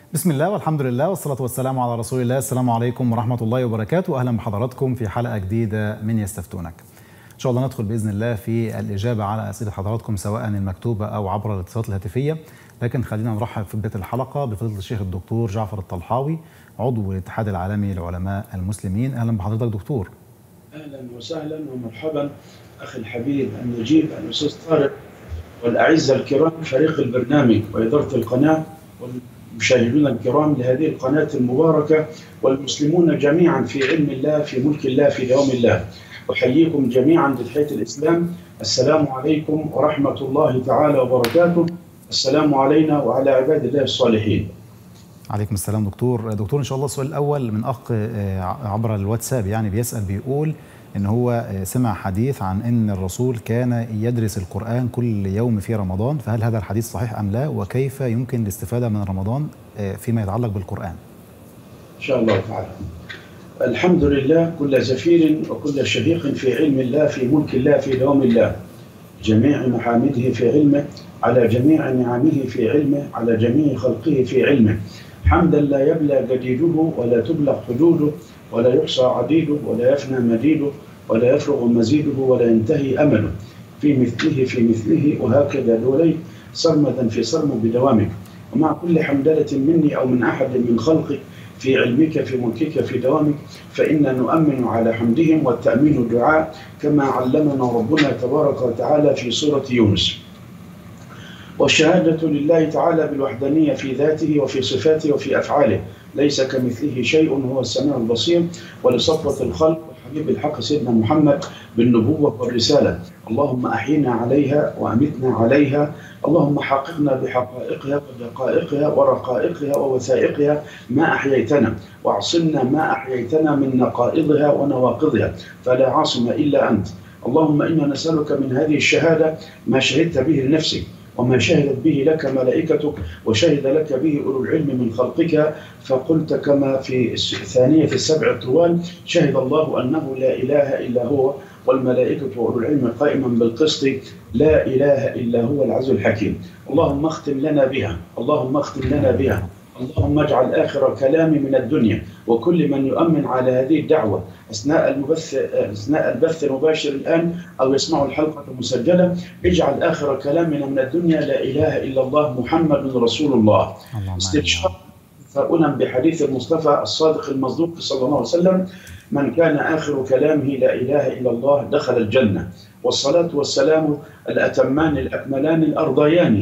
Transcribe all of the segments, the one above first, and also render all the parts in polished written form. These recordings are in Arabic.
بسم الله والحمد لله والصلاة والسلام على رسول الله. السلام عليكم ورحمة الله وبركاته. أهلا بحضراتكم في حلقة جديدة من يستفتونك. إن شاء الله ندخل بإذن الله في الإجابة على أسئلة حضراتكم سواء المكتوبة أو عبر الاتصالات الهاتفية، لكن خلينا نرحب في بداية الحلقة بفضيلة الشيخ الدكتور جعفر الطلحاوي، عضو الاتحاد العالمي للعلماء المسلمين. أهلا بحضرتك دكتور. أهلا وسهلا ومرحبا أخي الحبيب النجيب الأستاذ طارق والأعزة الكرام فريق البرنامج وإدارة القناة والمشاهدون الكرام لهذه القناة المباركة والمسلمون جميعا في علم الله في ملك الله في دوام الله. أحييكم جميعا بتحية الإسلام. السلام عليكم ورحمة الله تعالى وبركاته. السلام علينا وعلى عباد الله الصالحين. عليكم السلام دكتور. إن شاء الله السؤال الأول من أخ عبر الواتساب، يعني بيسأل بيقول إن هو سمع حديث عن إن الرسول كان يدرس القرآن كل يوم في رمضان، فهل هذا الحديث صحيح أم لا؟ وكيف يمكن الاستفادة من رمضان فيما يتعلق بالقرآن؟ إن شاء الله تعالى. الحمد لله كل زفير وكل شهيق في علم الله في ملك الله في دوام الله. جميع محامده في علمه، على جميع نعمه في علمه، على جميع خلقه في علمه. حمدا لا يبلى جديده ولا تبلغ حدوده ولا يحصى عديده ولا يفنى مديده ولا يفرغ مزيده ولا ينتهي أمله. في مثله وهكذا دولي صرمدا في صرم بدوامك. ومع كل حمدلة مني أو من أحد من خلقك في علمك في ملكك في دوامك، فإنا نؤمن على حمدهم والتأمين الدعاء كما علمنا ربنا تبارك وتعالى في سورة يونس. والشهادة لله تعالى بالوحدانية في ذاته وفي صفاته وفي أفعاله، ليس كمثله شيء وهو السميع البصير. ولصفوة الخلق والحبيب الحق سيدنا محمد بالنبوة والرسالة، اللهم أحينا عليها وأمتنا عليها، اللهم حققنا بحقائقها ودقائقها ورقائقها ووثائقها ما أحييتنا، واعصمنا ما أحييتنا من نقائضها ونواقضها، فلا عاصم إلا أنت. اللهم إنا نسألك من هذه الشهادة ما شهدت به لنفسك وما شهدت به لك ملائكتك وشهد لك به أولو العلم من خلقك، فقلت كما في ثانية السبع الطوال: شهد الله أنه لا إله إلا هو والملائكة وأولو العلم قائما بالقسط لا إله إلا هو العزيز الحكيم. اللهم اختم لنا بها، اللهم اختم لنا بها، اللهم اجعل آخر كلامي من الدنيا وكل من يؤمن على هذه الدعوة أثناء البث المباشر الآن أو يسمعوا الحلقة المسجلة، اجعل آخر كلامنا من الدنيا لا إله إلا الله محمد رسول الله. استبشار تفاؤلا بحديث المصطفى الصادق المصدوق صلى الله عليه وسلم: من كان آخر كلامه لا إله إلا الله دخل الجنة. والصلاة والسلام الأتمان الأكملان الأرضيان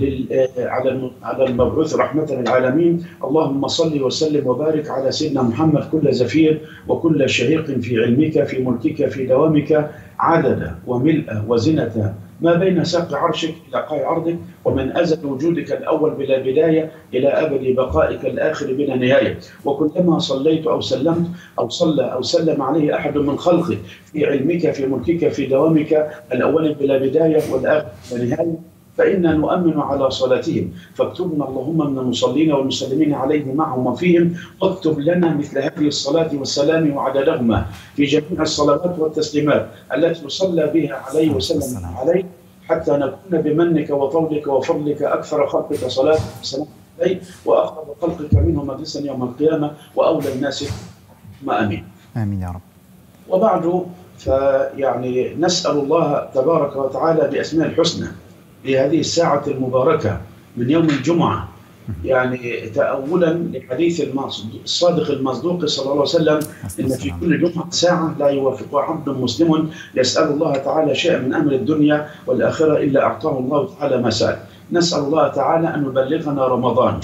على المبعوث رحمة للعالمين. اللهم صل وسلم وبارك على سيدنا محمد كل زفير وكل شهيق في علمك في ملكك في دوامك، عدد وملء وزنة ما بين ساق عرشك إلى قاع عرضك، ومن أزل وجودك الأول بلا بداية إلى أبد بقائك الآخر بلا نهاية. وكلما صليت أو سلمت أو صلى أو سلم عليه أحد من خلقك في علمك في ملكك في دوامك الأول بلا بداية والآخر بلا نهاية، فإنا نؤمن على صلاتهم، فاكتبنا اللهم من المصلين والمسلمين عليه معهم وفيهم، واكتب لنا مثل هذه الصلاة والسلام وعددهما في جميع الصلوات والتسليمات التي يصلى بها عليه وسلم عليه، حتى نكون بمنك وطولك وفضلك أكثر خلقك صلاة وسلام عليه وأقرب خلقك منه مجلسا يوم القيامة وأولى الناس. ما آمين. آمين يا رب. وبعد فيعني نسأل الله تبارك وتعالى بأسماء الحسنى في هذه الساعة المباركة من يوم الجمعة، يعني تأولا لحديث الصادق المصدوق صلى الله عليه وسلم: إن في كل جمعة ساعة لا يوافقها عبد مسلم يسأل الله تعالى شيئا من أمر الدنيا والآخرة إلا أعطاه الله تعالى ما سأل. نسأل الله تعالى أن يبلغنا رمضان،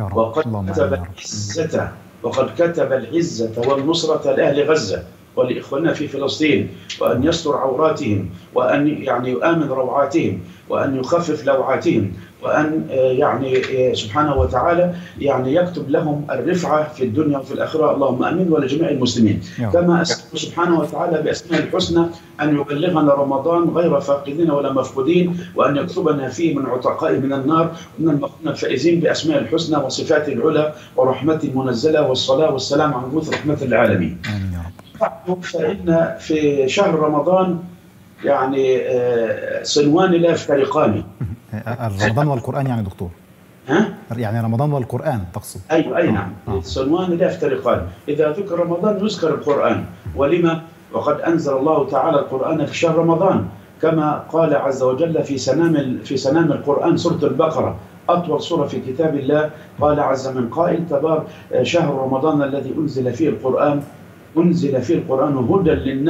وقد كتب العزة والنصرة لأهل غزة ولإخواننا في فلسطين، وأن يستر عوراتهم، وأن يعني يؤمن روعاتهم، وأن يخفف لوعاتهم، وأن يعني سبحانه وتعالى يعني يكتب لهم الرفعة في الدنيا وفي الآخرة. اللهم آمين ولجميع المسلمين. كما أسأل سبحانه وتعالى بأسماء الحسنى أن يبلغنا رمضان غير فاقدين ولا مفقودين، وأن يكتبنا فيه من عتقاء من النار ومن المغفورين الفائزين بأسماء الحسنى وصفاته العلى ورحمته المنزلة، والصلاة والسلام على مبعوث رحمة للعالمين. آمين يا رب. فإن في شهر رمضان يعني صنوان لا يفترقان. رمضان والقرآن يعني دكتور؟ ها؟ يعني رمضان والقرآن تقصد؟ أيوة أي نعم. الصنوان لا يفترقان، إذا ذكر رمضان يذكر القرآن. ولما؟ وقد أنزل الله تعالى القرآن في شهر رمضان، كما قال عز وجل في سنام القرآن سورة البقرة، أطول سورة في كتاب الله. قال عز من قائل تبارك شهر رمضان الذي أنزل فيه القرآن هدى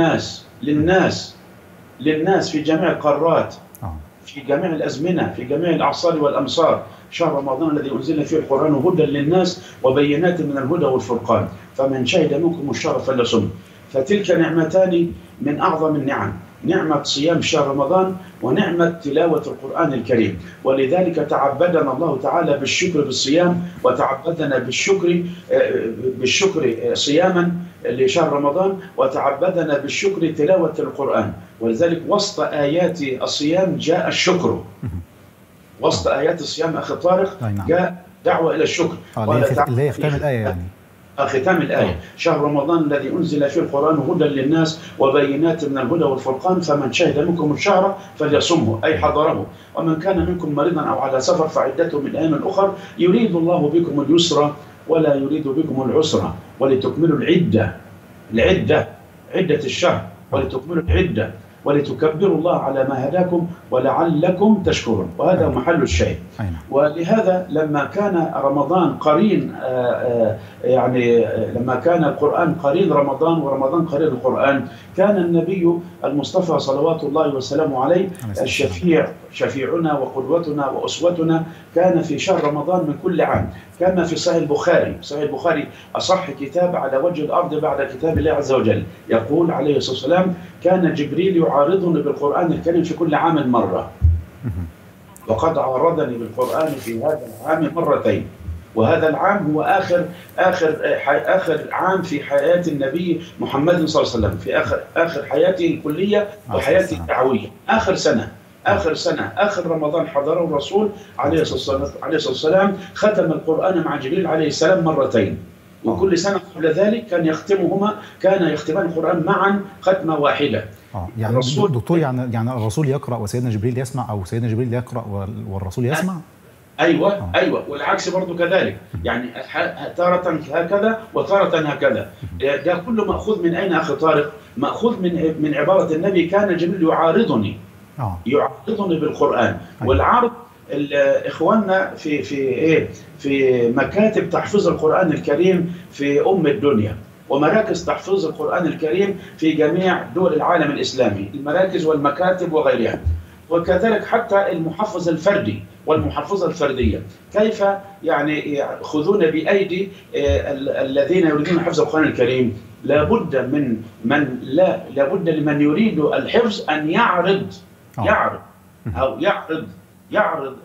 للناس في جميع القارات، في جميع الأزمنة، في جميع الأعصار والأمصار. شهر رمضان الذي أنزل فيه القرآن هدى للناس وبينات من الهدى والفرقان، فمن شهد منكم الشهر فليصم. فتلك نعمتان من أعظم النعم، نعمة صيام شهر رمضان ونعمة تلاوة القرآن الكريم. ولذلك تعبدنا الله تعالى بالشكر بالصيام، وتعبدنا بالشكر صياما لشهر رمضان، وتعبدنا بالشكر تلاوة القرآن. ولذلك وسط آيات الصيام جاء الشكر، وسط آيات الصيام أخي طارق جاء دعوة إلى الشكر. اللي هي ختام الآية يعني. ختام الآية شهر رمضان الذي أنزل فيه القرآن هدى للناس وبينات من الهدى والفرقان، فمن شهد منكم الشهر فليصمه أي حضره، ومن كان منكم مريضا أو على سفر فعدته من أيام أخر يريد الله بكم اليسر ولا يريد بكم العسر ولتكملوا عدة الشهر، ولتكملوا العدة ولتكبروا الله على ما هداكم ولعلكم تشكرون. وهذا محل الشيء. ولهذا لما كان رمضان قرين يعني لما كان القرآن قرين رمضان ورمضان قرين القرآن، كان النبي المصطفى صلوات الله وسلامه عليه شفيعنا وقدوتنا وأسوتنا، كان في شهر رمضان من كل عام. كما في صحيح البخاري أصح كتاب على وجه الأرض بعد كتاب الله عز وجل، يقول عليه الصلاة والسلام كان جبريل يعارضني بالقرآن الكريم في كل عام مرة، وقد عارضني بالقرآن في هذا العام مرتين. وهذا العام هو آخر عام في حياة النبي محمد صلى الله عليه وسلم، في آخر حياته الكلية وحياته الدعوية، آخر رمضان حضره الرسول عليه الصلاة والسلام، ختم القرآن مع جبريل عليه السلام مرتين، وكل سنة قبل ذلك كان يختمان القرآن معا ختمة واحدة. يعني دكتور يعني الرسول يقرأ وسيدنا جبريل يسمع، أو سيدنا جبريل يقرأ والرسول يسمع؟ أيوة والعكس برضو كذلك، يعني تارة هكذا وتارة هكذا. ده كله مأخوذ من أين أخي طارق؟ مأخوذ من عبارة النبي كان جبريل يعارضني بالقرآن. والعرض إخواننا في مكاتب تحفيظ القرآن الكريم في الدنيا، ومراكز تحفيظ القرآن الكريم في جميع دول العالم الإسلامي، المراكز والمكاتب وغيرها، وكذلك حتى المحفظ الفردي والمحفظة الفردية، كيف يعني يأخذون بأيدي الذين يريدون حفظ القرآن الكريم. لابد لمن يريد الحفظ أن يعرض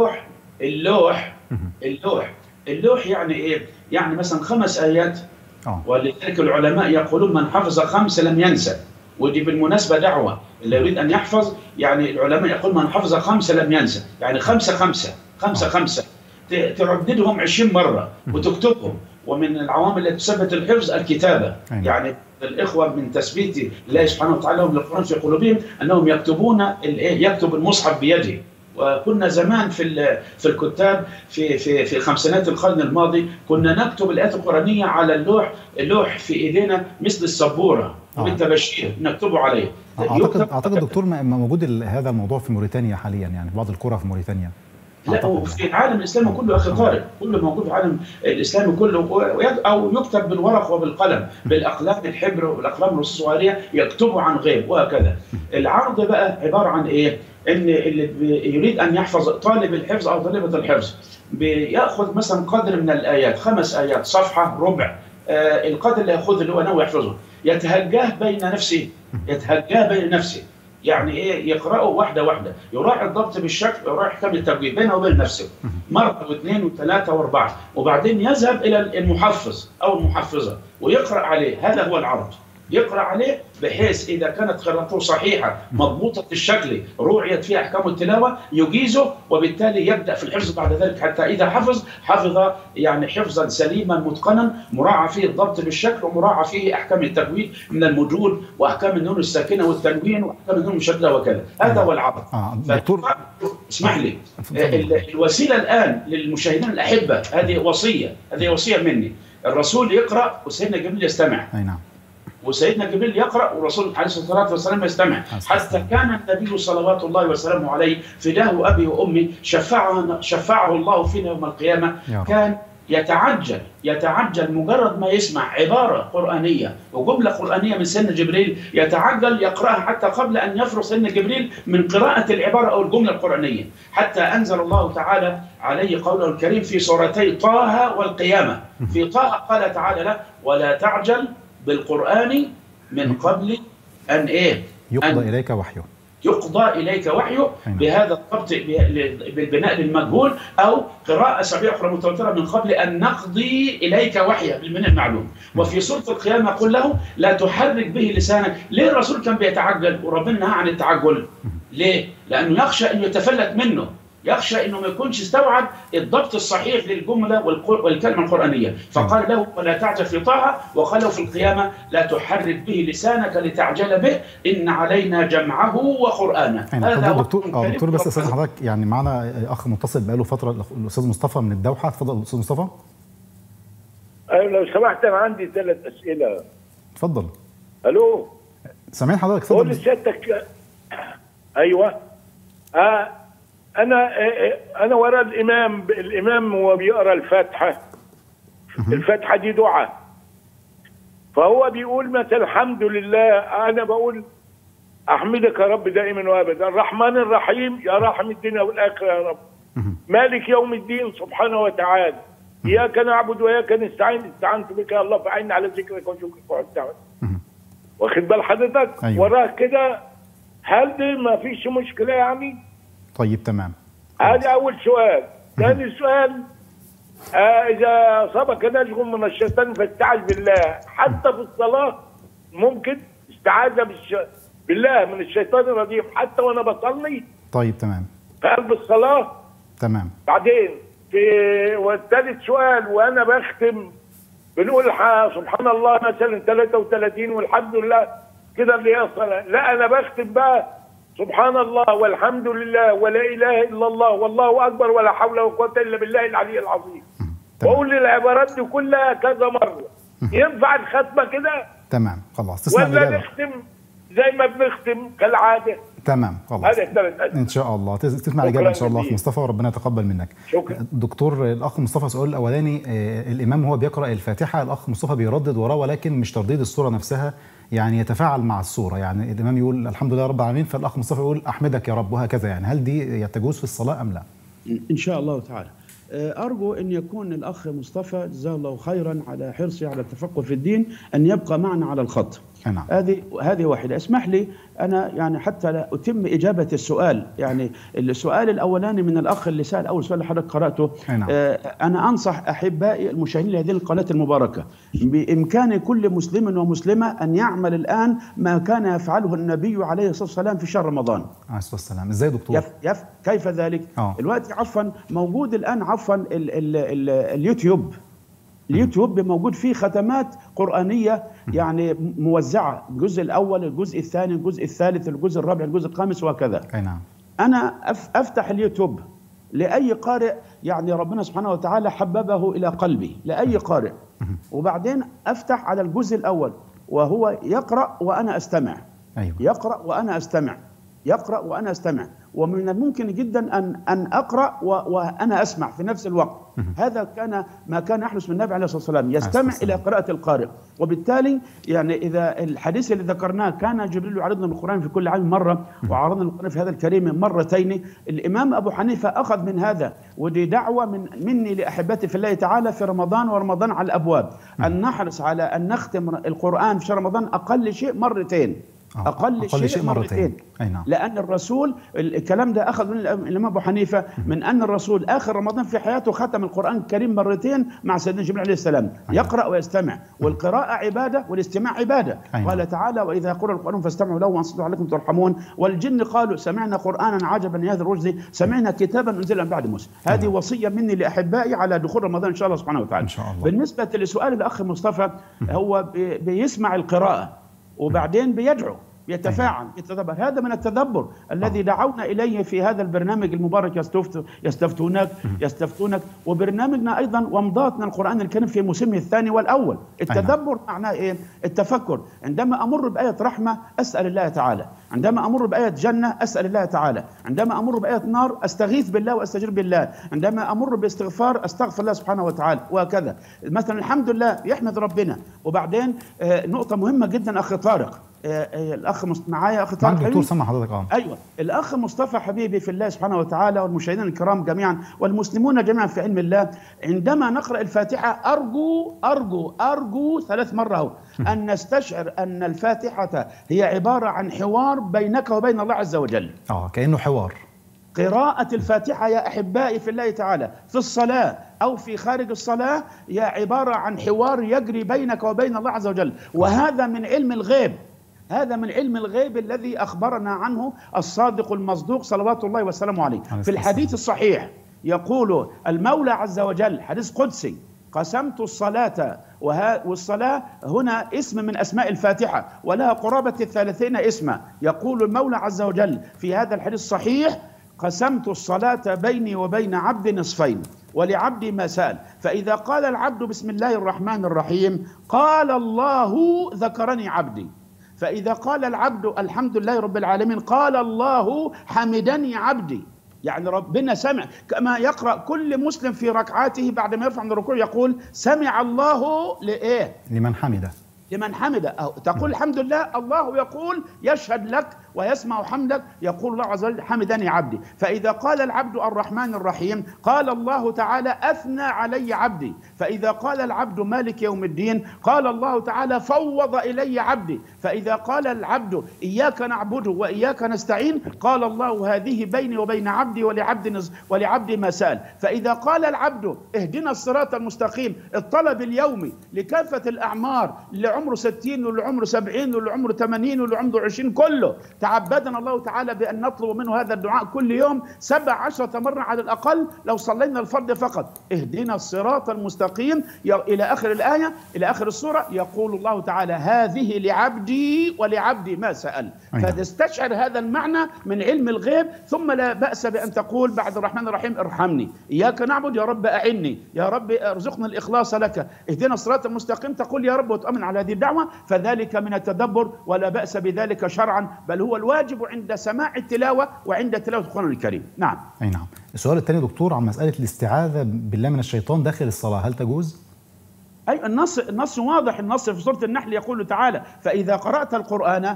اللوح يعني إيه؟ يعني مثلا 5 آيات. ولذلك العلماء يقولون من حفظ 5 لم ينسى، ودي بالمناسبة دعوة اللي يريد أن يحفظ، يعني العلماء يقول من حفظ 5 لم ينسى، يعني 5 ترددهم 20 مرة وتكتبهم. ومن العوامل التي تثبت الحفظ الكتابة، يعني الإخوة من تثبيت الله سبحانه وتعالى للقرآن في قلوبهم أنهم يكتب المصحف بيده. وكنا زمان في الكتاب في خمسينات القرن الماضي كنا نكتب الآيات القرآنية على اللوح في إيدينا مثل السبورة بالتبشير نكتبه عليه. أعتقد دكتور موجود هذا الموضوع في موريتانيا حاليا، يعني في بعض القرى في موريتانيا. لا، وفي العالم الإسلامي كله أخي طارق، كله موجود في العالم الإسلامي كله، أو يكتب بالورق وبالقلم، بالأقلام الحبر والأقلام الرصاصية يكتبوا عن غير، وهكذا. العرض بقى عبارة عن إيه؟ إن اللي يريد أن يحفظ، طالب الحفظ أو طالبة الحفظ، بيأخذ مثلا قدر من الآيات، 5 آيات، صفحة، ربع، القدر اللي يأخذ اللي هو ناوي يحفظه، يتهجاه بين نفسه، يعني ايه؟ يقرأه واحدة واحدة، يراعي الضبط بالشكل، يراعي احكام التجويد بينه وبين نفسه، مرة واثنين وثلاثة واربعة، وبعدين يذهب إلى المحفظ أو المحفظة ويقرأ عليه. هذا هو العرض، يقرأ عليه بحيث إذا كانت قراءته صحيحة مضبوطة الشكل روعيت فيها أحكام التلاوة يجيزه، وبالتالي يبدأ في الحفظ بعد ذلك، حتى إذا حفظ يعني حفظا سليما متقنا مراعى فيه الضبط بالشكل، ومراعى فيه أحكام التجويد من المجود وأحكام النون الساكنة والتنوين وأحكام النون المشددة وكذا. هذا هو العرض. دكتور اسمح لي، الوسيله الان للمشاهدين الاحبه، هذه وصيه مني. الرسول يقرا وسيدنا جبريل يستمع. اي نعم. وسيدنا جبريل يقرا والرسول عليه الصلاه والسلام يستمع، حتى كان النبي صلوات الله وسلامه عليه فداه ابي وامي شفعه الله فينا يوم القيامه، كان يتعجل مجرد ما يسمع عباره قرانيه وجمله قرانيه من سيدنا جبريل، يتعجل يقراها حتى قبل ان يفرغ سيدنا جبريل من قراءه العباره او الجمله القرانيه، حتى انزل الله تعالى عليه قوله الكريم في سورتي طه والقيامه. في طه قال تعالى له: ولا تعجل بالقرآن من قبل أن يقضى إليك وحيه. يقضى إليك وحيه، بهذا الضبط بالبناء للمجهول، أو قراءة سبعية أخرى متواترة: من قبل أن نقضي إليك وحيه بالبناء المعلوم. وفي سورة القيامة قل له لا تحرك به لسانك. ليه الرسول كان بيتعجل وربنا نهى عن التعجل؟ ليه؟ لأنه يخشى أن يتفلت منه، يخشى انه ما يكونش استوعب الضبط الصحيح للجمله والكلمه القرانيه، فقال له: ولا تعجل في طه، وقال له في القيامه: لا تحرك به لسانك لتعجل به، ان علينا جمعه وقرانه. هذا هو دكتور بس استاذ حضرتك، يعني معنا اخ متصل بقاله فتره، الاستاذ مصطفى من الدوحه. اتفضل استاذ مصطفى. ايوه لو سمحت، انا عندي 3 اسئله. اتفضل. الو، سامعين حضرتك؟ اتفضل. قول لسيادتك. ايوه. أنا وراء الإمام وهو بيقرأ الفاتحة. الفاتحة دي دعاء، فهو بيقول مثلا الحمد لله، أنا بقول أحمدك يا رب دائما وأبدا، الرحمن الرحيم يا راحم الدنيا والآخرة يا رب، مالك يوم الدين سبحانه وتعالى، إياك نعبد وإياك نستعين، استعنت بك يا الله فأعنا على ذكرك وشكرك وحسن. واخد بال حضرتك؟ وراه كده، هل دي ما فيش مشكلة يعني؟ طيب تمام. هذا أول سؤال. ثاني سؤال: إذا أصابك نزغ من الشيطان فاستعذ بالله. حتى في الصلاة ممكن استعاذة بالله من الشيطان الرجيم حتى وأنا بصلي. طيب تمام. في قلب الصلاة. تمام. بعدين والثالث سؤال: وأنا بختم بنقول سبحان الله مثلا 33 والحمد لله كده اللي هي الصلاة. لا، أنا بختم بقى سبحان الله والحمد لله ولا اله الا الله والله اكبر ولا حول ولا قوه الا بالله العلي العظيم. واقول العبارات دي كلها كذا مره. ينفع الختمه كده؟ تمام خلاص. تسمع ولا نختم زي ما بنختم كالعاده؟ تمام خلاص. هذا الثلاث ان شاء الله تسمع الاجابه ان شاء الله اخ مصطفى، وربنا يتقبل منك. شكرا دكتور. الاخ مصطفى السؤال الاولاني، الامام هو بيقرا الفاتحه، الاخ مصطفى بيردد وراه ولكن مش ترديد السوره نفسها، يعني يتفاعل مع السوره، يعني الامام يقول الحمد لله رب العالمين فالاخ مصطفى يقول احمدك يا رب وهكذا، يعني هل دي تجوز في الصلاه ام لا؟ ان شاء الله تعالى. أرجو أن يكون الأخ مصطفى جزاه الله خيرا على حرصه على التفقه في الدين أن يبقى معنا على الخط. نعم. هذه واحدة. اسمح لي أنا يعني حتى لا أتم إجابة السؤال، يعني السؤال الأولاني من الأخ اللي سأل أول سؤال اللي حضرتك قرأته. نعم. أنا أنصح أحبائي المشاهدين لهذه القناة المباركة بإمكان كل مسلم ومسلمة أن يعمل الآن ما كان يفعله النبي عليه الصلاة والسلام في شهر رمضان. عليه الصلاة والسلام. إزاي دكتور؟ كيف ذلك؟ الوقت عفوا موجود الآن اليوتيوب موجود فيه ختمات قرآنية يعني موزعة، الجزء الأول، الجزء الثاني، الجزء الثالث، الجزء الرابع، الجزء الخامس وهكذا. نعم. أنا أفتح اليوتيوب لأي قارئ يعني ربنا سبحانه وتعالى حببه إلى قلبي، لأي قارئ، وبعدين أفتح على الجزء الأول وهو يقرأ وأنا أستمع. أيوة. يقرأ وأنا أستمع، يقرأ وأنا أستمع، ومن الممكن جدا أن أقرأ وأنا أسمع في نفس الوقت. هذا كان ما كان يحدث من النبي عليه الصلاة والسلام، يستمع إلى قراءة القارئ. وبالتالي يعني إذا الحديث اللي ذكرناه كان جبريل يعرضنا القرآن في كل عام مرة، وعرضنا القرآن في هذا الكريم مرتين، الإمام أبو حنيفة أخذ من هذا، ودي دعوة مني لأحبتي في الله تعالى في رمضان ورمضان على الأبواب، أن نحرص على أن نختم القرآن في شهر رمضان أقل شيء مرتين. أقل شيء مرتين. نعم. لأن الرسول الكلام ده أخذ من الإمام أبو حنيفة من أن الرسول آخر رمضان في حياته ختم القرآن الكريم مرتين مع سيدنا جبريل عليه السلام. يقرأ ويستمع، والقراءة عبادة والاستماع عبادة. قال تعالى: وإذا قرأ القرآن فاستمعوا له وأنصتوا عليكم ترحمون. والجن قالوا: سمعنا قرآنا عجبا يا هذا الرشد، سمعنا كتابا أنزل من بعد موسى. هذه وصية مني لأحبائي على دخول رمضان إن شاء الله سبحانه وتعالى. إن شاء الله. بالنسبة لسؤال الأخ مصطفى، هو بيسمع القراءة وبعدين بيدعو يتفاعل يتدبر. هذا من التدبر الذي دعونا إليه في هذا البرنامج المبارك يستفتونك، وبرنامجنا أيضا ومضاتنا القرآن الكريم في موسمه الثاني والأول. التدبر معناه إيه؟ التفكر. عندما أمر بآية رحمة أسأل الله تعالى، عندما أمر بآية جنة أسأل الله تعالى، عندما أمر بآية نار أستغيث بالله وأستجير بالله، عندما أمر باستغفار أستغفر الله سبحانه وتعالى، وهكذا. مثلا الحمد لله يحمد ربنا. وبعدين نقطة مهمة جدا أخي طارق، الأخ معايا أخي طارق دكتور سمع حضرتك. أيوة، الأخ مصطفى حبيبي في الله سبحانه وتعالى والمشاهدين الكرام جميعا والمسلمون جميعا في علم الله، عندما نقرأ الفاتحة أرجو 3 مرات أن نستشعر أن الفاتحة هي عبارة عن حوار بينك وبين الله عز وجل. كأنه حوار. قراءة الفاتحة يا أحبائي في الله تعالى في الصلاة أو في خارج الصلاة هي عبارة عن حوار يجري بينك وبين الله عز وجل، وهذا من علم الغيب. هذا من علم الغيب الذي أخبرنا عنه الصادق المصدوق صلوات الله وسلامه عليه. في الحديث الصحيح يقول المولى عز وجل، حديث قدسي: قسمت الصلاة، والصلاة هنا اسم من أسماء الفاتحة ولها قرابة 30 اسما. يقول المولى عز وجل في هذا الحديث الصحيح: قسمت الصلاة بيني وبين عبد نصفين ولعبدي ما سأل، فإذا قال العبد بسم الله الرحمن الرحيم قال الله ذكرني عبدي، فإذا قال العبد الحمد لله رب العالمين قال الله حمدني عبدي. يعني ربنا سمع، كما يقرأ كل مسلم في ركعاته بعد ما يرفع من الركوع يقول سمع الله لإيه؟ لمن حمده. لمن حمده. تقول الحمد لله، الله يقول يشهد لك ويسمع حمدك، يقول الله عز وجل حمدني عبدي. فإذا قال العبد الرحمن الرحيم قال الله تعالى أثنى علي عبدي، فإذا قال العبد مالك يوم الدين قال الله تعالى فوض إلي عبدي، فإذا قال العبد إياك نعبد وإياك نستعين قال الله هذه بيني وبين عبدي ولعبدي ما سأل، فإذا قال العبد اهدنا الصراط المستقيم الطلب اليومي لكافة الأعمار، اللي عمره 60 واللي عمره 70 واللي عمره 80 واللي عمره 20 كله، تعبدنا الله تعالى بأن نطلب منه هذا الدعاء كل يوم 17 مرة على الأقل لو صلينا الفرض فقط. اهدنا الصراط المستقيم إلى آخر الآية، إلى آخر السورة، يقول الله تعالى هذه لعبدي ولعبدي ما سأل. فتستشعر هذا المعنى من علم الغيب. ثم لا بأس بأن تقول بعد الرحمن الرحيم ارحمني، إياك نعبد يا رب أعني، يا رب ارزقنا الإخلاص لك، اهدنا الصراط المستقيم، تقول يا رب وتؤمن على هذه الدعوة. فذلك من التدبر ولا بأس بذلك شرعا، بل هو الواجب عند سماع التلاوة وعند تلاوة القرآن الكريم. نعم. أي نعم. السؤال الثاني دكتور عن مسألة الاستعاذة بالله من الشيطان داخل الصلاة، هل تجوز؟ أي النص واضح، النص في سورة النحل يقول تعالى فإذا قرأت القرآن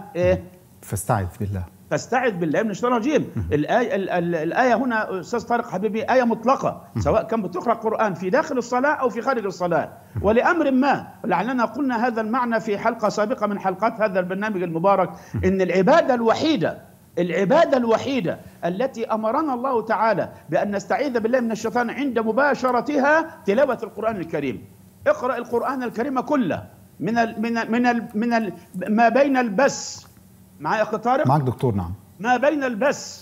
فاستعذ بالله. فاستعذ بالله من الشيطان الرجيم. الآية هنا أستاذ طارق حبيبي آية مطلقة، سواء كان بتقرأ قرآن في داخل الصلاة أو في خارج الصلاة، ولأمر ما لعلنا قلنا هذا المعنى في حلقة سابقة من حلقات هذا البرنامج المبارك، إن العبادة الوحيدة التي أمرنا الله تعالى بأن نستعيذ بالله من الشيطان عند مباشرتها تلاوة القرآن الكريم. اقرأ القرآن الكريم كله من ما بين البث. معايا أخي طارق؟ معك دكتور. نعم. ما بين البث.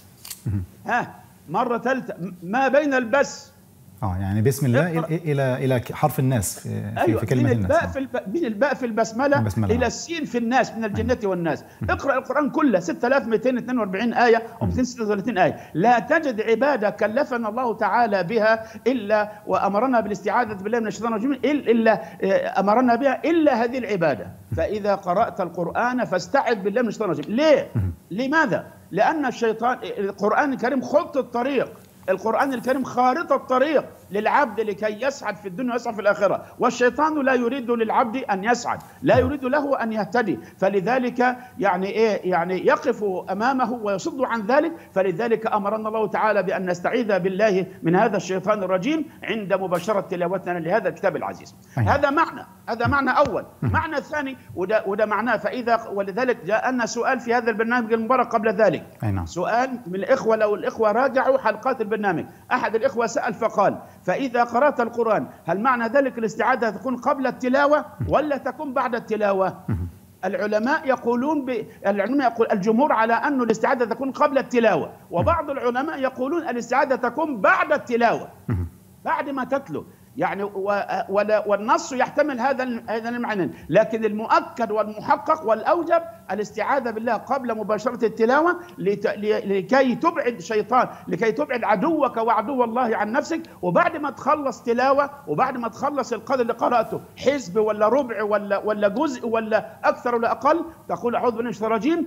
مرة ثالثة ما بين البث. يعني بسم الله إلى حرف الناس في كلمة الناس. من الباء في البسملة إلى السين في الناس، من الجنة والناس. اقرأ القرآن كله 6242 آية أو 236 آية. لا تجد عبادة كلفنا الله تعالى بها إلا وأمرنا بالاستعاذة بالله من الشيطان الرجيم إلا أمرنا بها إلا هذه العبادة. فإذا قرأت القرآن فاستعذ بالله من الشيطان الرجيم. ليه؟ لماذا؟ لأن القرآن الكريم خط الطريق، القرآن الكريم خارطة الطريق للعبد لكي يسعد في الدنيا ويسعد في الآخرة، والشيطان لا يريد للعبد أن يسعد، لا يريد له أن يهتدي، فلذلك يعني يقف أمامه ويصد عن ذلك. فلذلك أمرنا الله تعالى بأن نستعيذ بالله من هذا الشيطان الرجيم عند مباشرة تلاوتنا لهذا الكتاب العزيز. هذا معنى أول. معنى الثاني وده معناه ولذلك جاءنا سؤال في هذا البرنامج المبارك قبل ذلك. سؤال من الإخوة، لو الإخوة راجعوا حلقات البرنامج، أحد الإخوة سأل فقال فإذا قرأت القرآن هل معنى ذلك الاستعاذة تكون قبل التلاوة ولا تكون بعد التلاوة؟ العلماء يقول الجمهور على أن الاستعاذة تكون قبل التلاوة، وبعض العلماء يقولون الاستعاذة تكون بعد التلاوة، بعد ما تتلو. يعني والنص يحتمل هذا المعنى، لكن المؤكد والمحقق والأوجب الاستعاذة بالله قبل مباشرة التلاوة لكي تبعد شيطان، لكي تبعد عدوك وعدو الله عن نفسك. وبعد ما تخلص تلاوة، وبعد ما تخلص القدر اللي قرأته حزب ولا ربع ولا جزء ولا أكثر ولا أقل، تقول أعوذ بالله من الشيطان الرجيم.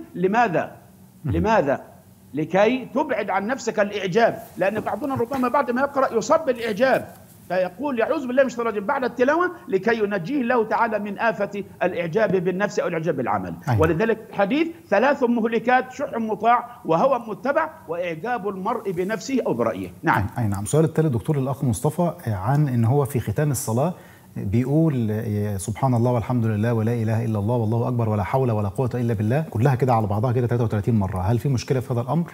لماذا؟ لكي تبعد عن نفسك الإعجاب، لأن بعضنا ربما بعد ما يقرأ يصاب بالإعجاب، فيقول يعوذ بالله من الشيطان الرجيم بعد التلاوة لكي ينجيه الله تعالى من آفة الإعجاب بالنفس أو الإعجاب بالعمل. ولذلك الحديث 3 مهلكات: شح مطاع، وهوى متبع، وإعجاب المرء بنفسه أو برأيه. نعم. نعم. السؤال الثالث دكتور الأخ مصطفى عن إن هو في ختام الصلاة بيقول سبحان الله والحمد لله ولا إله إلا الله والله أكبر ولا حول ولا قوة إلا بالله، كلها كده على بعضها كده 33 مرة. هل في مشكلة في هذا الأمر؟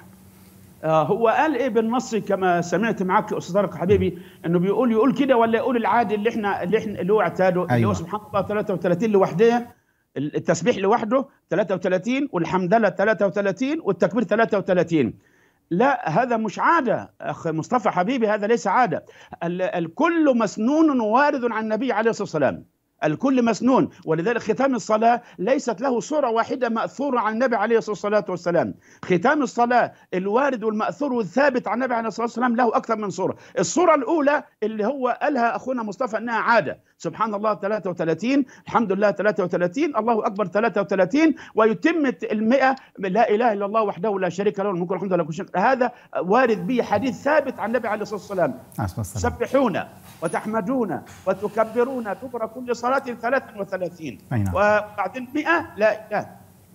هو قال ايه بالنص كما سمعت معك يا استاذ طارق حبيبي، انه يقول كده ولا يقول العادي اللي هو اعتاده؟ أيوة. اللي هو سبحان الله 33 لوحده، التسبيح لوحده 33، والحمد لله 33، والتكبير 33. لا، هذا مش عادة أخ مصطفى حبيبي، هذا ليس عادة. الكل مسنون وارد عن النبي عليه الصلاة والسلام، الكل مسنون. ولذلك ختام الصلاة ليست له صورة واحدة مأثورة عن النبي عليه الصلاة والسلام. ختام الصلاة الوارد والمأثور والثابت عن النبي عليه الصلاة والسلام له أكثر من صورة. الصورة الأولى اللي هو قالها أخونا مصطفى أنها عادة: سبحان الله 33، الحمد لله 33، الله أكبر 33، ويتم 100 لا إله إلا الله وحده لا شريك له الملك والحمد لله كل شيء. هذا وارد به حديث ثابت عن النبي عليه الصلاة والسلام: سبحون وتحمدون وتكبرون دبر كل صلاة 33. وبعدين 100 لا إله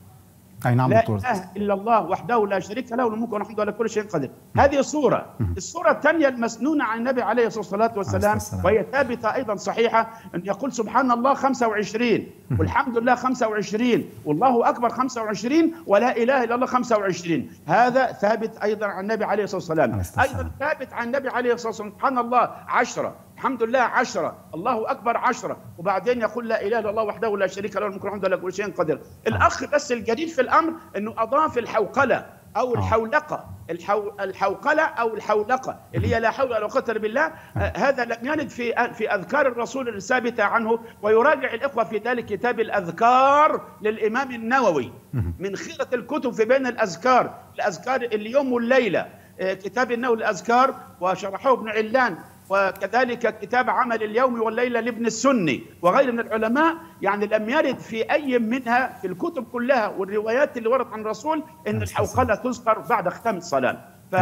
لا إله إلا الله وحده لا شريك له الملك والحمد لله كل شيء قدير. هذه الصورة. الصورة الثانية المسنونة عن النبي عليه الصلاة والسلام وهي ثابتة أيضا صحيحة، أن يقول سبحان الله 25، والحمد لله 25، والله أكبر 25، ولا إله إلا الله 25. هذا ثابت أيضا عن النبي عليه الصلاة والسلام. أيضا ثابت عن النبي عليه الصلاة والسلام سبحان الله 10، الحمد لله 10، الله أكبر 10، وبعدين يقول لا إله إلا الله وحده لا شريك له الملك والحمد لله كل شيء قدير. الأخ بس الجديد في الأمر أنه أضاف الحوقلة أو الحولقة، الحوقلة أو الحولقة اللي هي لا حول ولا قوة إلا بالله. هذا لم يرد في أذكار الرسول الثابتة عنه، ويراجع الإخوة في ذلك كتاب الأذكار للإمام النووي من خيرة الكتب في بين الأذكار اليوم والليلة، كتاب النووي الأذكار، وشرحه ابن علان، وكذلك كتاب عمل اليوم والليلة لابن السني وغير من العلماء. يعني لم يرد في أي منها في الكتب كلها والروايات اللي وردت عن الرسول أن الحوقلة تذكر بعد ختام الصلاة.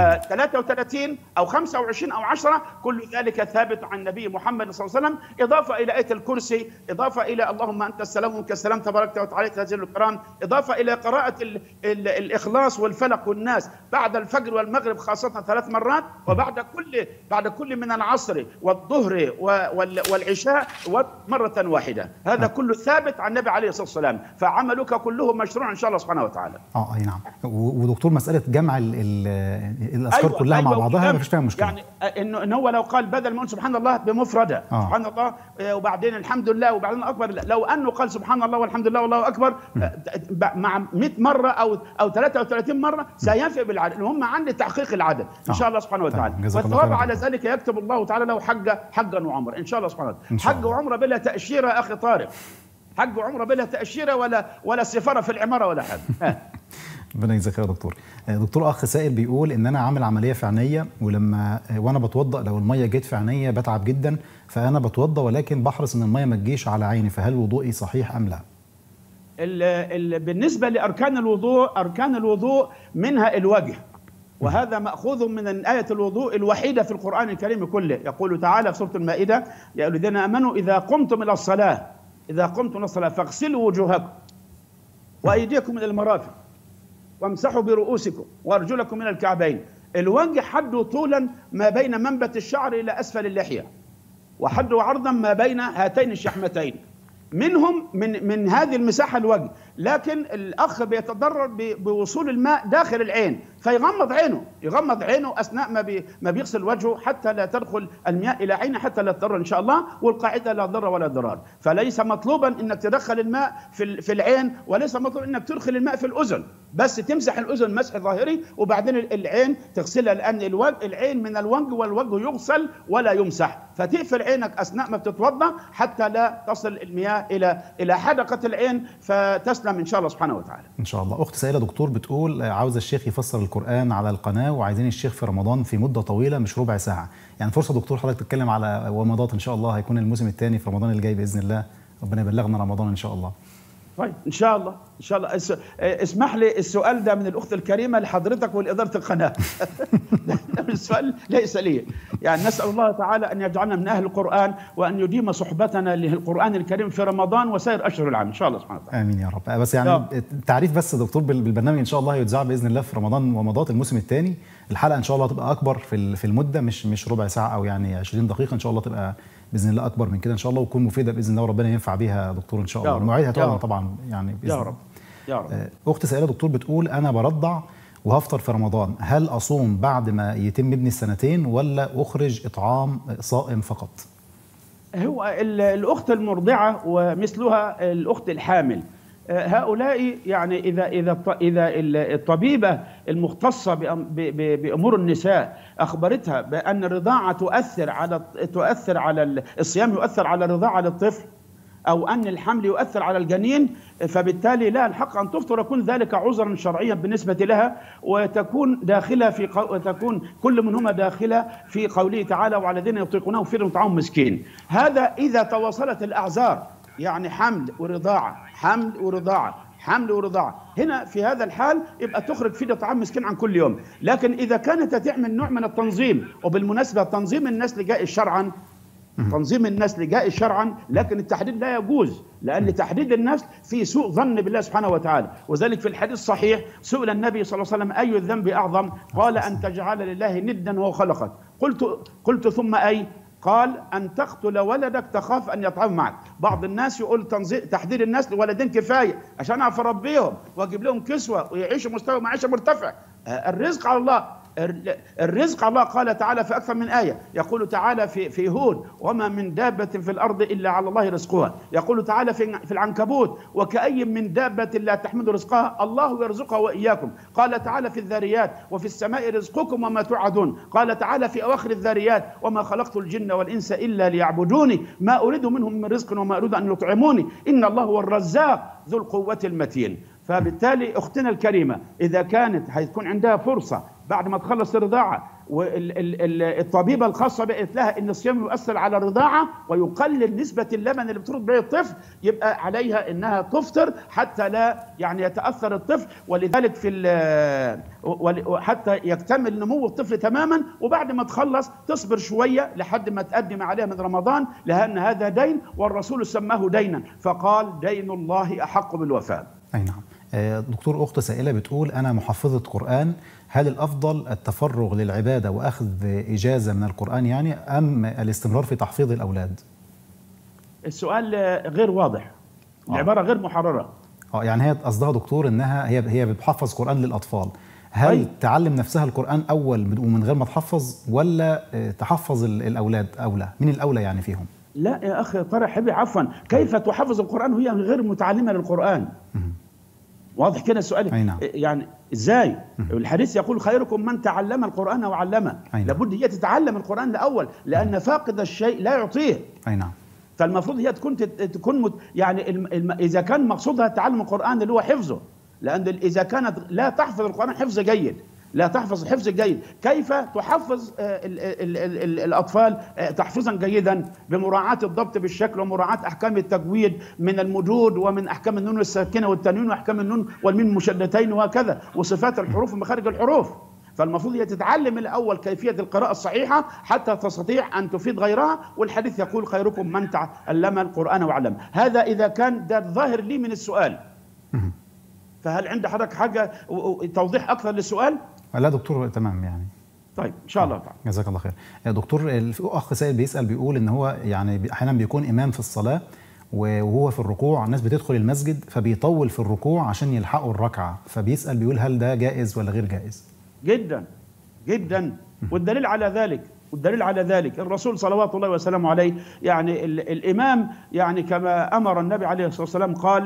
ف33 أو 25 أو 10 كل ذلك ثابت عن النبي محمد صلى الله عليه وسلم، إضافة إلى آية الكرسي، إضافة إلى اللهم أنت السلام ومنك السلام تبارك وتعالى تنزل الكرام، إضافة إلى قراءة الإخلاص والفلق والناس بعد الفجر والمغرب خاصة 3 مرات، وبعد كل من العصر والظهر والعشاء مرة واحدة. هذا كله ثابت عن النبي عليه الصلاة والسلام، فعملك كله مشروع إن شاء الله سبحانه وتعالى. أي نعم. ودكتور مسألة جمع الأذكار كلها مع بعضها ما فيش فيها مشكلة. يعني إنه هو لو قال بدل ما سبحان الله بمفردة سبحان الله وبعدين الحمد لله وبعدين أكبر، لو أنه قال سبحان الله والحمد لله والله أكبر مع 100 مرة أو 33 مرة سينفع بالعدد. المهم عندي تحقيق العدد إن شاء الله سبحانه وتعالى، والثواب على ذلك يكتب الله تعالى له حجا وعمرة إن شاء الله سبحانه وتعالى. حج وعمرة بلا تأشيرة أخي طارق، حج وعمرة بلا تأشيرة ولا سفارة في العمارة ولا حاجة. ربنا يجزاك خير يا دكتور. دكتور اخ سائل بيقول ان انا عامل عمليه في عينيا، وانا بتوضا لو الميه جت في عينيا بتعب جدا، فانا بتوضا ولكن بحرص ان الميه ما تجيش على عيني، فهل وضوئي صحيح ام لا؟ بالنسبه لاركان الوضوء، اركان الوضوء منها الوجه، وهذا مأخوذ من آية الوضوء الوحيدة في القرآن الكريم كله. يقول تعالى في سورة المائدة: يا أيها الذين آمنوا إذا قمتم إلى الصلاة فاغسلوا وجوهكم وأيديكم إلى المرافق وامسحوا برؤوسكم وارجلكم من الكعبين. الوجه حده طولا ما بين منبت الشعر الى اسفل اللحيه، وحده عرضا ما بين هاتين الشحمتين. منهم من هذه المساحه الوجه لكن الاخ بيتضرر بوصول الماء داخل العين، فيغمض عينه، يغمض عينه اثناء ما بيغسل وجهه حتى لا تدخل المياه الى عينه، حتى لا تضر ان شاء الله. والقاعده لا ضر ولا ضرار، فليس مطلوبا انك تدخل الماء في العين، وليس مطلوب انك تدخل الماء في الاذن، بس تمسح الاذن مسح ظاهري وبعدين العين تغسلها، لان العين من الوجه والوجه يغسل ولا يمسح، فتقفل عينك اثناء ما بتتوضا حتى لا تصل المياه الى حدقه العين، فتسلم ان شاء الله سبحانه وتعالى. ان شاء الله. اخت سائله دكتور بتقول عاوزه الشيخ يفسر القران على القناه، وعايزين الشيخ في رمضان في مده طويله مش ربع ساعه، يعني فرصه دكتور حضرتك تتكلم على ومضات ان شاء الله، هيكون الموسم الثاني في رمضان اللي جاي باذن الله، ربنا يبلغنا رمضان ان شاء الله. طيب ان شاء الله ان شاء الله. اسمح لي السؤال ده من الاخت الكريمه لحضرتك ولاداره القناه. السؤال ليس لي، يعني نسال الله تعالى ان يجعلنا من اهل القران، وان يديم صحبتنا للقران الكريم في رمضان وسائر اشهر العام ان شاء الله سبحانه وتعالى. امين يا رب. بس يعني تعريف بس دكتور بالبرنامج ان شاء الله هيتذاع باذن الله في رمضان ومضات الموسم الثاني، الحلقه ان شاء الله تبقى اكبر في المده، مش ربع ساعه او يعني 20 دقيقه، ان شاء الله تبقى باذن الله اكبر من كده ان شاء الله، وتكون مفيده باذن الله، وربنا ينفع بيها دكتور ان شاء الله. المواعيد هتعلن طبعا يعني باذن الله. يا رب يا رب. اخت سائله دكتور بتقول انا برضع وهفطر في رمضان، هل اصوم بعد ما يتم ابني السنتين ولا اخرج اطعام صائم فقط؟ هو الاخت المرضعه ومثلها الاخت الحامل، هؤلاء يعني اذا الطبيبه المختصه بامور النساء اخبرتها بان الرضاعه تؤثر على الصيام، يؤثر على الرضاعه للطفل، او ان الحمل يؤثر على الجنين، فبالتالي لها الحق ان تفطر، يكون ذلك عذرا شرعيا بالنسبه لها، وتكون داخله وتكون كل منهما داخله في قوله تعالى وعلى الذين يطيقونه فدية طعام مسكين. هذا اذا تواصلت الاعذار، يعني حمل ورضاعه حمل ورضاعه حمل ورضاعه، هنا في هذا الحال يبقى تخرج فدية طعام مسكين عن كل يوم. لكن اذا كانت تعمل نوع من التنظيم، وبالمناسبه تنظيم النسل جائز شرعا، تنظيم النسل جائز شرعا، لكن التحديد لا يجوز، لأن تحديد النسل في سوء ظن بالله سبحانه وتعالى. وذلك في الحديث الصحيح سئل النبي صلى الله عليه وسلم أي الذنب أعظم؟ قال أن تجعل لله ندا وهو خلقك. قلت ثم أي؟ قال أن تقتل ولدك تخاف أن يطعم معك. بعض الناس يقول تحديد النسل ولدين كفاية عشان أعرف أربيهم وأجيب لهم كسوة ويعيشوا مستوى معيشة مرتفع. الرزق على الله، الرزق على الله. قال تعالى في أكثر من آية، يقول تعالى في هود وما من دابة في الأرض إلا على الله رزقها. يقول تعالى في العنكبوت وكأي من دابة لا تحمد رزقها الله يرزقها وإياكم. قال تعالى في الذاريات وفي السماء رزقكم وما توعدون. قال تعالى في أواخر الذاريات وما خلقت الجن والإنس إلا ليعبدوني ما أريد منهم من رزق وما أريد أن يطعموني إن الله هو الرزاق ذو القوة المتين. فبالتالي أختنا الكريمة إذا كانت هيكون عندها فرصة بعد ما تخلص الرضاعة، والطبيبة الخاصة بقت لها إن الصيام يؤثر على الرضاعة ويقلل نسبة اللبن اللي بترضع به الطفل، يبقى عليها إنها تفطر حتى لا يعني يتأثر الطفل، ولذلك حتى يكتمل نمو الطفل تماما، وبعد ما تخلص تصبر شوية لحد ما تقدم عليها من رمضان، لأن هذا دين والرسول سماه دينا فقال دين الله أحق بالوفاء. أي نعم. دكتور أخت سائلة بتقول أنا محفظة قرآن، هل الأفضل التفرغ للعبادة وأخذ إجازة من القرآن يعني، أم الاستمرار في تحفيظ الأولاد؟ السؤال غير واضح، العبارة غير محررة. يعني هي قصدها دكتور إنها هي بتحفظ قرآن للأطفال، هل تعلم نفسها القرآن أول ومن غير ما تحفظ، ولا تحفظ الأولاد أولى؟ من الأولى يعني فيهم؟ لا يا أخي طارق حبيبي عفوا، كيف تحفظ القرآن وهي غير متعلمة للقرآن؟ واضح كده السؤال؟ نعم. يعني ازاي؟ الحديث يقول خيركم من تعلم القرآن وعلمه. لابد هي تتعلم القرآن الأول، لأن فاقد الشيء لا يعطيه. أي نعم. فالمفروض هي تكون يعني إذا كان مقصودها تعلم القرآن اللي هو حفظه، لأن إذا كانت لا تحفظ القرآن حفظ جيد، لا تحفظ حفظ جيد، كيف تحفظ الأطفال تحفظا جيدا بمراعاة الضبط بالشكل ومراعاة أحكام التجويد من المدود ومن أحكام النون الساكنة والتنوين وأحكام النون والميم المشدتين وهكذا وصفات الحروف ومخارج الحروف. فالمفروض هي تتعلم الأول كيفية القراءة الصحيحة حتى تستطيع أن تفيد غيرها، والحديث يقول خيركم من تعلم القرآن وعلمه. هذا إذا كان ده الظاهر لي من السؤال. فهل عند حضرتك حاجة توضيح أكثر للسؤال؟ لا دكتور تمام يعني. طيب ان شاء الله تعالى. جزاك الله خير. يا دكتور اخ سائل بيسال بيقول ان هو يعني احيانا بيكون امام في الصلاه وهو في الركوع الناس بتدخل المسجد فبيطول في الركوع عشان يلحقوا الركعة، فبيسأل بيقول هل ده جائز ولا غير جائز؟ جدا جدا. والدليل على ذلك الرسول صلوات الله وسلامه عليه، يعني الإمام يعني كما أمر النبي عليه الصلاة والسلام قال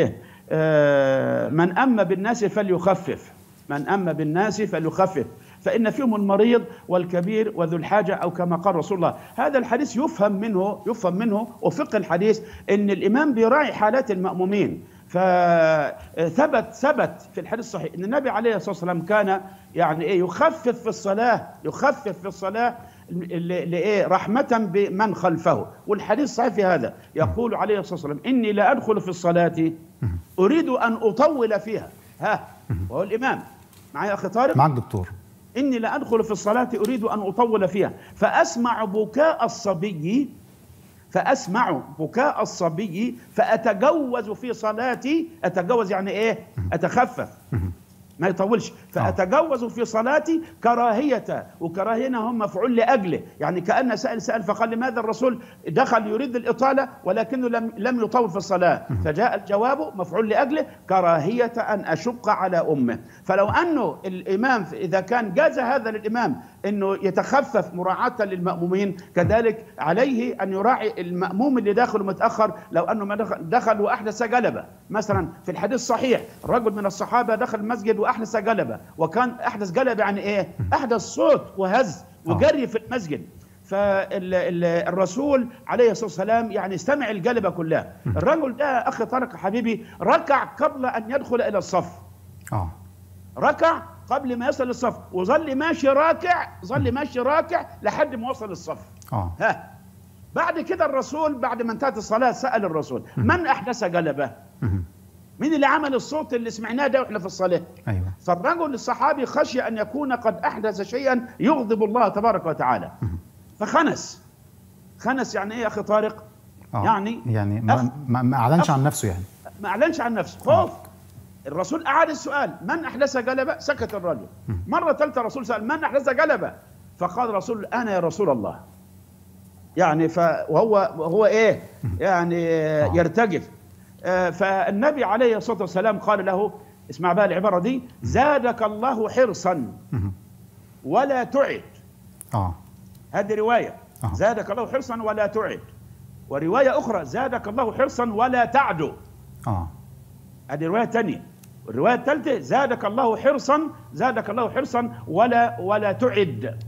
من أم بالناس فليخفف، من أم بالناس فليخفف فإن فيهم المريض والكبير وذو الحاجة، أو كما قال رسول الله. هذا الحديث يفهم منه وفقه الحديث أن الإمام بيراعي حالات المأمومين. فثبت في الحديث الصحيح أن النبي عليه الصلاة والسلام كان يعني يخفف في الصلاة رحمة بمن خلفه. والحديث صحيح في هذا، يقول عليه الصلاة والسلام إني لا أدخل في الصلاة أريد أن أطول فيها. وهو الإمام معي أخي طارق؟ معك دكتور. إني لا أدخل في الصلاة أريد أن أطول فيها فأسمع بكاء الصبي فأتجوز في صلاتي. أتجوز يعني إيه؟ أتخفف ما يطولش. فأتجوز في صلاتي كراهية، وكراهية هم مفعول لأجله، يعني كأن سأل فقال لماذا الرسول دخل يريد الإطالة ولكنه لم يطول في الصلاة؟ فجاء الجواب مفعول لأجله كراهية أن أشق على أمه. فلو أنه الإمام إذا كان جاز هذا للإمام أنه يتخفف مراعاة للمأمومين، كذلك عليه أن يراعي المأموم اللي داخل متأخر. لو أنه ما دخل وأحدث جلبة مثلا، في الحديث صحيح رجل من الصحابة دخل المسجد وأحدث جلبة، وكان أحدث جلبة يعني إيه؟ أحدث صوت وهز وجري في المسجد. فالرسول عليه الصلاة والسلام يعني استمع الجلبة كلها. الرجل ده أخي طارق حبيبي ركع قبل أن يدخل إلى الصف. ركع قبل ما يصل للصف وظل ماشي راكع لحد ما وصل الصف. بعد كده الرسول بعد ما انتهت الصلاة سأل الرسول من أحدث جلبة؟ مين اللي عمل الصوت اللي سمعناه ده واحنا في الصلاة؟ أيوة. فالرجل الصحابي خشي أن يكون قد أحدث شيئا يغضب الله تبارك وتعالى، فخنس يعني إيه يا أخي طارق؟ يعني ما أعلنش عن نفسه، يعني ما أعلنش عن نفسه، خوف. الرسول أعاد السؤال من أحدث جلبة؟ سكت الرجل. مرة ثالثة الرسول سأل من أحدث جلبة؟ فقال الرسول أنا يا رسول الله. يعني وهو إيه؟ يعني يرتجف. فالنبي عليه الصلاة والسلام قال له، اسمع بقى العبارة دي، زادك الله حرصا ولا تعد. هذه رواية زادك الله حرصا ولا تعد، ورواية أخرى زادك الله حرصا ولا تعدو. هذه رواية ثانية. والرواية الثالثة زادك الله حرصا ولا تعد.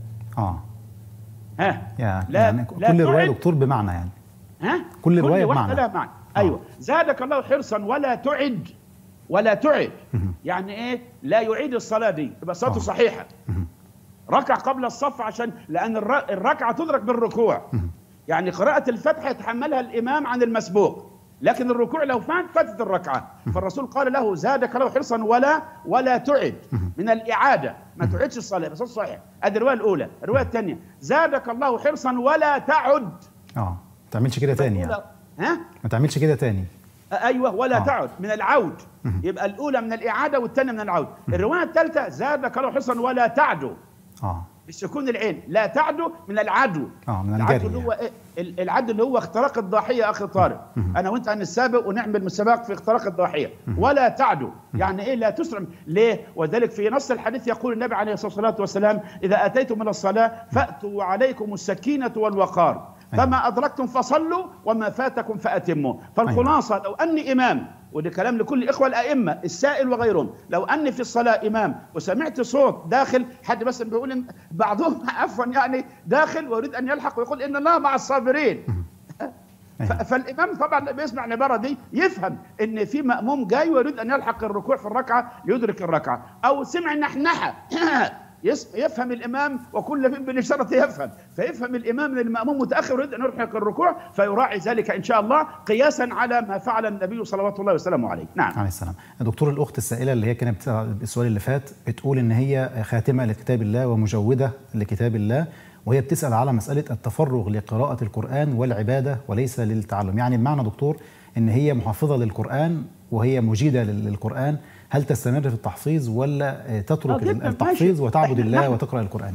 يعني كل رواية دكتور بمعنى، يعني كل رواية بمعنى. لها معنى. أيوة، زادك الله حرصا ولا تعد يعني إيه؟ لا يعيد الصلاة دي، يبقى صلاته صحيحة. ركع قبل الصف لأن الركعة تدرك بالركوع. يعني قراءة الفاتحة يتحملها الإمام عن المسبوق، لكن الركوع لو فاتت الركعة. فالرسول قال له زادك الله حرصا ولا تعد من الإعادة، ما تعيدش الصلاة بس صحيح. هذه الرواية الأولى. الرواية الثانية زادك الله حرصا ولا تعد. ما تعملش كده تاني يعني. ما تعملش كده تاني. أيوة، ولا تعد من العود. يبقى الأولى من الإعادة والثانية من العود. الرواية الثالثة زادك الله حرصا ولا تعدو. بالسكون العين، لا تعدو من العدو. من العدو اللي هو العدو اللي هو اختراق الضاحية أخي طارق. أنا وأنت هنسابق ونعمل مسابقة في اختراق الضاحية. ولا تعدو يعني إيه؟ لا تسرع. ليه؟ وذلك في نص الحديث يقول النبي عليه الصلاة والسلام إذا أتيتم من الصلاة فأتوا عليكم السكينة والوقار، فما أدركتم فصلوا وما فاتكم فأتموا. فالخلاصة لو أني إمام، وده كلام لكل إخوة الأئمة السائل وغيرهم، لو أني في الصلاة إمام وسمعت صوت داخل حد بس بيقول بعضهم عفوا يعني داخل ويريد أن يلحق ويقول إن الله مع الصابرين. فالإمام طبعا بيسمع العبارة دي يفهم إن في مأموم جاي ويريد أن يلحق الركوع في الركعة ليدرك الركعة، أو سمع نحنحة يفهم الإمام وكل بالإشارة يفهم، فيفهم الإمام من المأموم متأخر يريد أن يلحق الركوع فيراعي ذلك إن شاء الله قياسا على ما فعل النبي صلوات الله وسلامه عليه. نعم. عليه السلام. دكتور، الأخت السائلة اللي هي كانت السؤال اللي فات بتقول إن هي خاتمة لكتاب الله ومجودة لكتاب الله، وهي بتسأل على مسألة التفرغ لقراءة القرآن والعبادة وليس للتعلم. يعني بمعنى دكتور إن هي محافظة للقرآن وهي مجيدة للقرآن، هل تستمر في التحفيظ ولا تترك التحفيظ وتعبد الله وتقرأ القرآن؟ يعني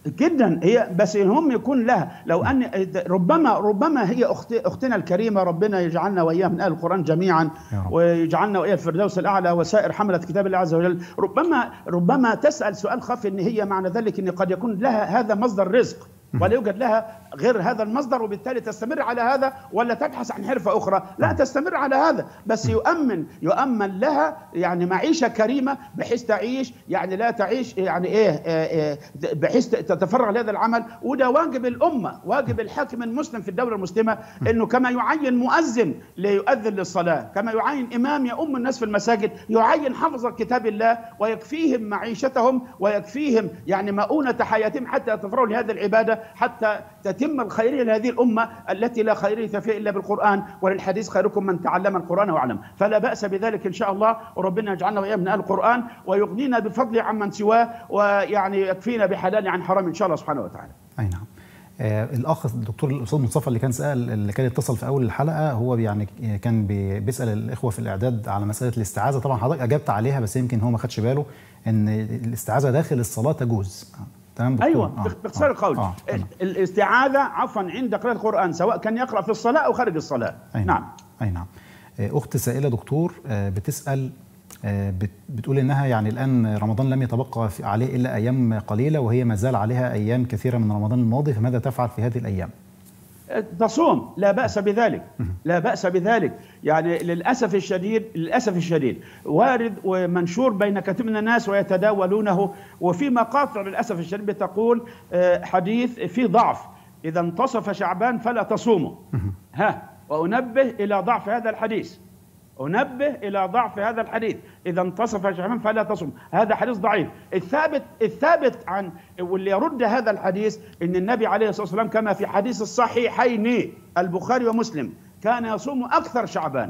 جدا. هي بس هم يكون لها، لو ان ربما هي اختنا الكريمه، ربنا يجعلنا واياها من اهل القران جميعا ويجعلنا واياها الفردوس الاعلى وسائر حمله كتاب الله عز وجل. ربما تسال سؤال خفي، ان هي معنى ذلك ان قد يكون لها هذا مصدر رزق ولا يوجد لها غير هذا المصدر، وبالتالي تستمر على هذا ولا تبحث عن حرفة أخرى؟ لا، تستمر على هذا، بس يؤمن لها يعني معيشة كريمة بحيث تعيش، يعني لا تعيش يعني بحيث تتفرغ لهذا العمل. وده واجب الأمة، واجب الحاكم المسلم في الدولة المسلمة، إنه كما يعين مؤذن ليؤذن للصلاة، كما يعين إمام يؤم الناس في المساجد، يعين حفظ كتاب الله ويكفيهم معيشتهم ويكفيهم يعني مؤونة حياتهم حتى يتفرغوا لهذه العبادة، حتى تتم الخيرية لهذه الأمة التي لا خيرية فيها إلا بالقرآن، وللحديث خيركم من تعلم القرآن وعلم. فلا بأس بذلك إن شاء الله، وربنا يجعلنا وإياه من أهل القرآن ويغنينا بفضله عمن سواه، ويعني يكفينا بحلال عن حرام إن شاء الله سبحانه وتعالى. أي نعم. الأخ الدكتور الأستاذ مصطفى اللي كان اتصل في أول الحلقة، هو يعني كان بيسأل الإخوة في الإعداد على مسألة الاستعاذة. طبعا حضرتك أجبت عليها، بس يمكن هو ما خدش باله إن الاستعاذة داخل الصلاة تجوز. تمام دكتور؟ ايوه باختصار القول الاستعاذه عفوا عند قراءه القران، سواء كان يقرا في الصلاه او خارج الصلاه. نعم. اي نعم. اخت سائله دكتور بتسال، بتقول انها يعني الان رمضان لم يتبقى عليه الا ايام قليله، وهي ما زال عليها ايام كثيره من رمضان الماضي، فماذا تفعل في هذه الايام؟ تصوم، لا بأس بذلك، لا بأس بذلك. يعني للأسف الشديد وارد ومنشور بين كثير من الناس ويتداولونه، وفي مقاطع للأسف الشديد بتقول حديث فيه ضعف، إذا انتصف شعبان فلا تصوموا. وأنبه إلى ضعف هذا الحديث، إذا انتصف شعبان فلا تصوم، هذا حديث ضعيف. الثابت عن واللي يرد هذا الحديث ان النبي عليه الصلاة والسلام كما في حديث الصحيحين البخاري ومسلم كان يصوم أكثر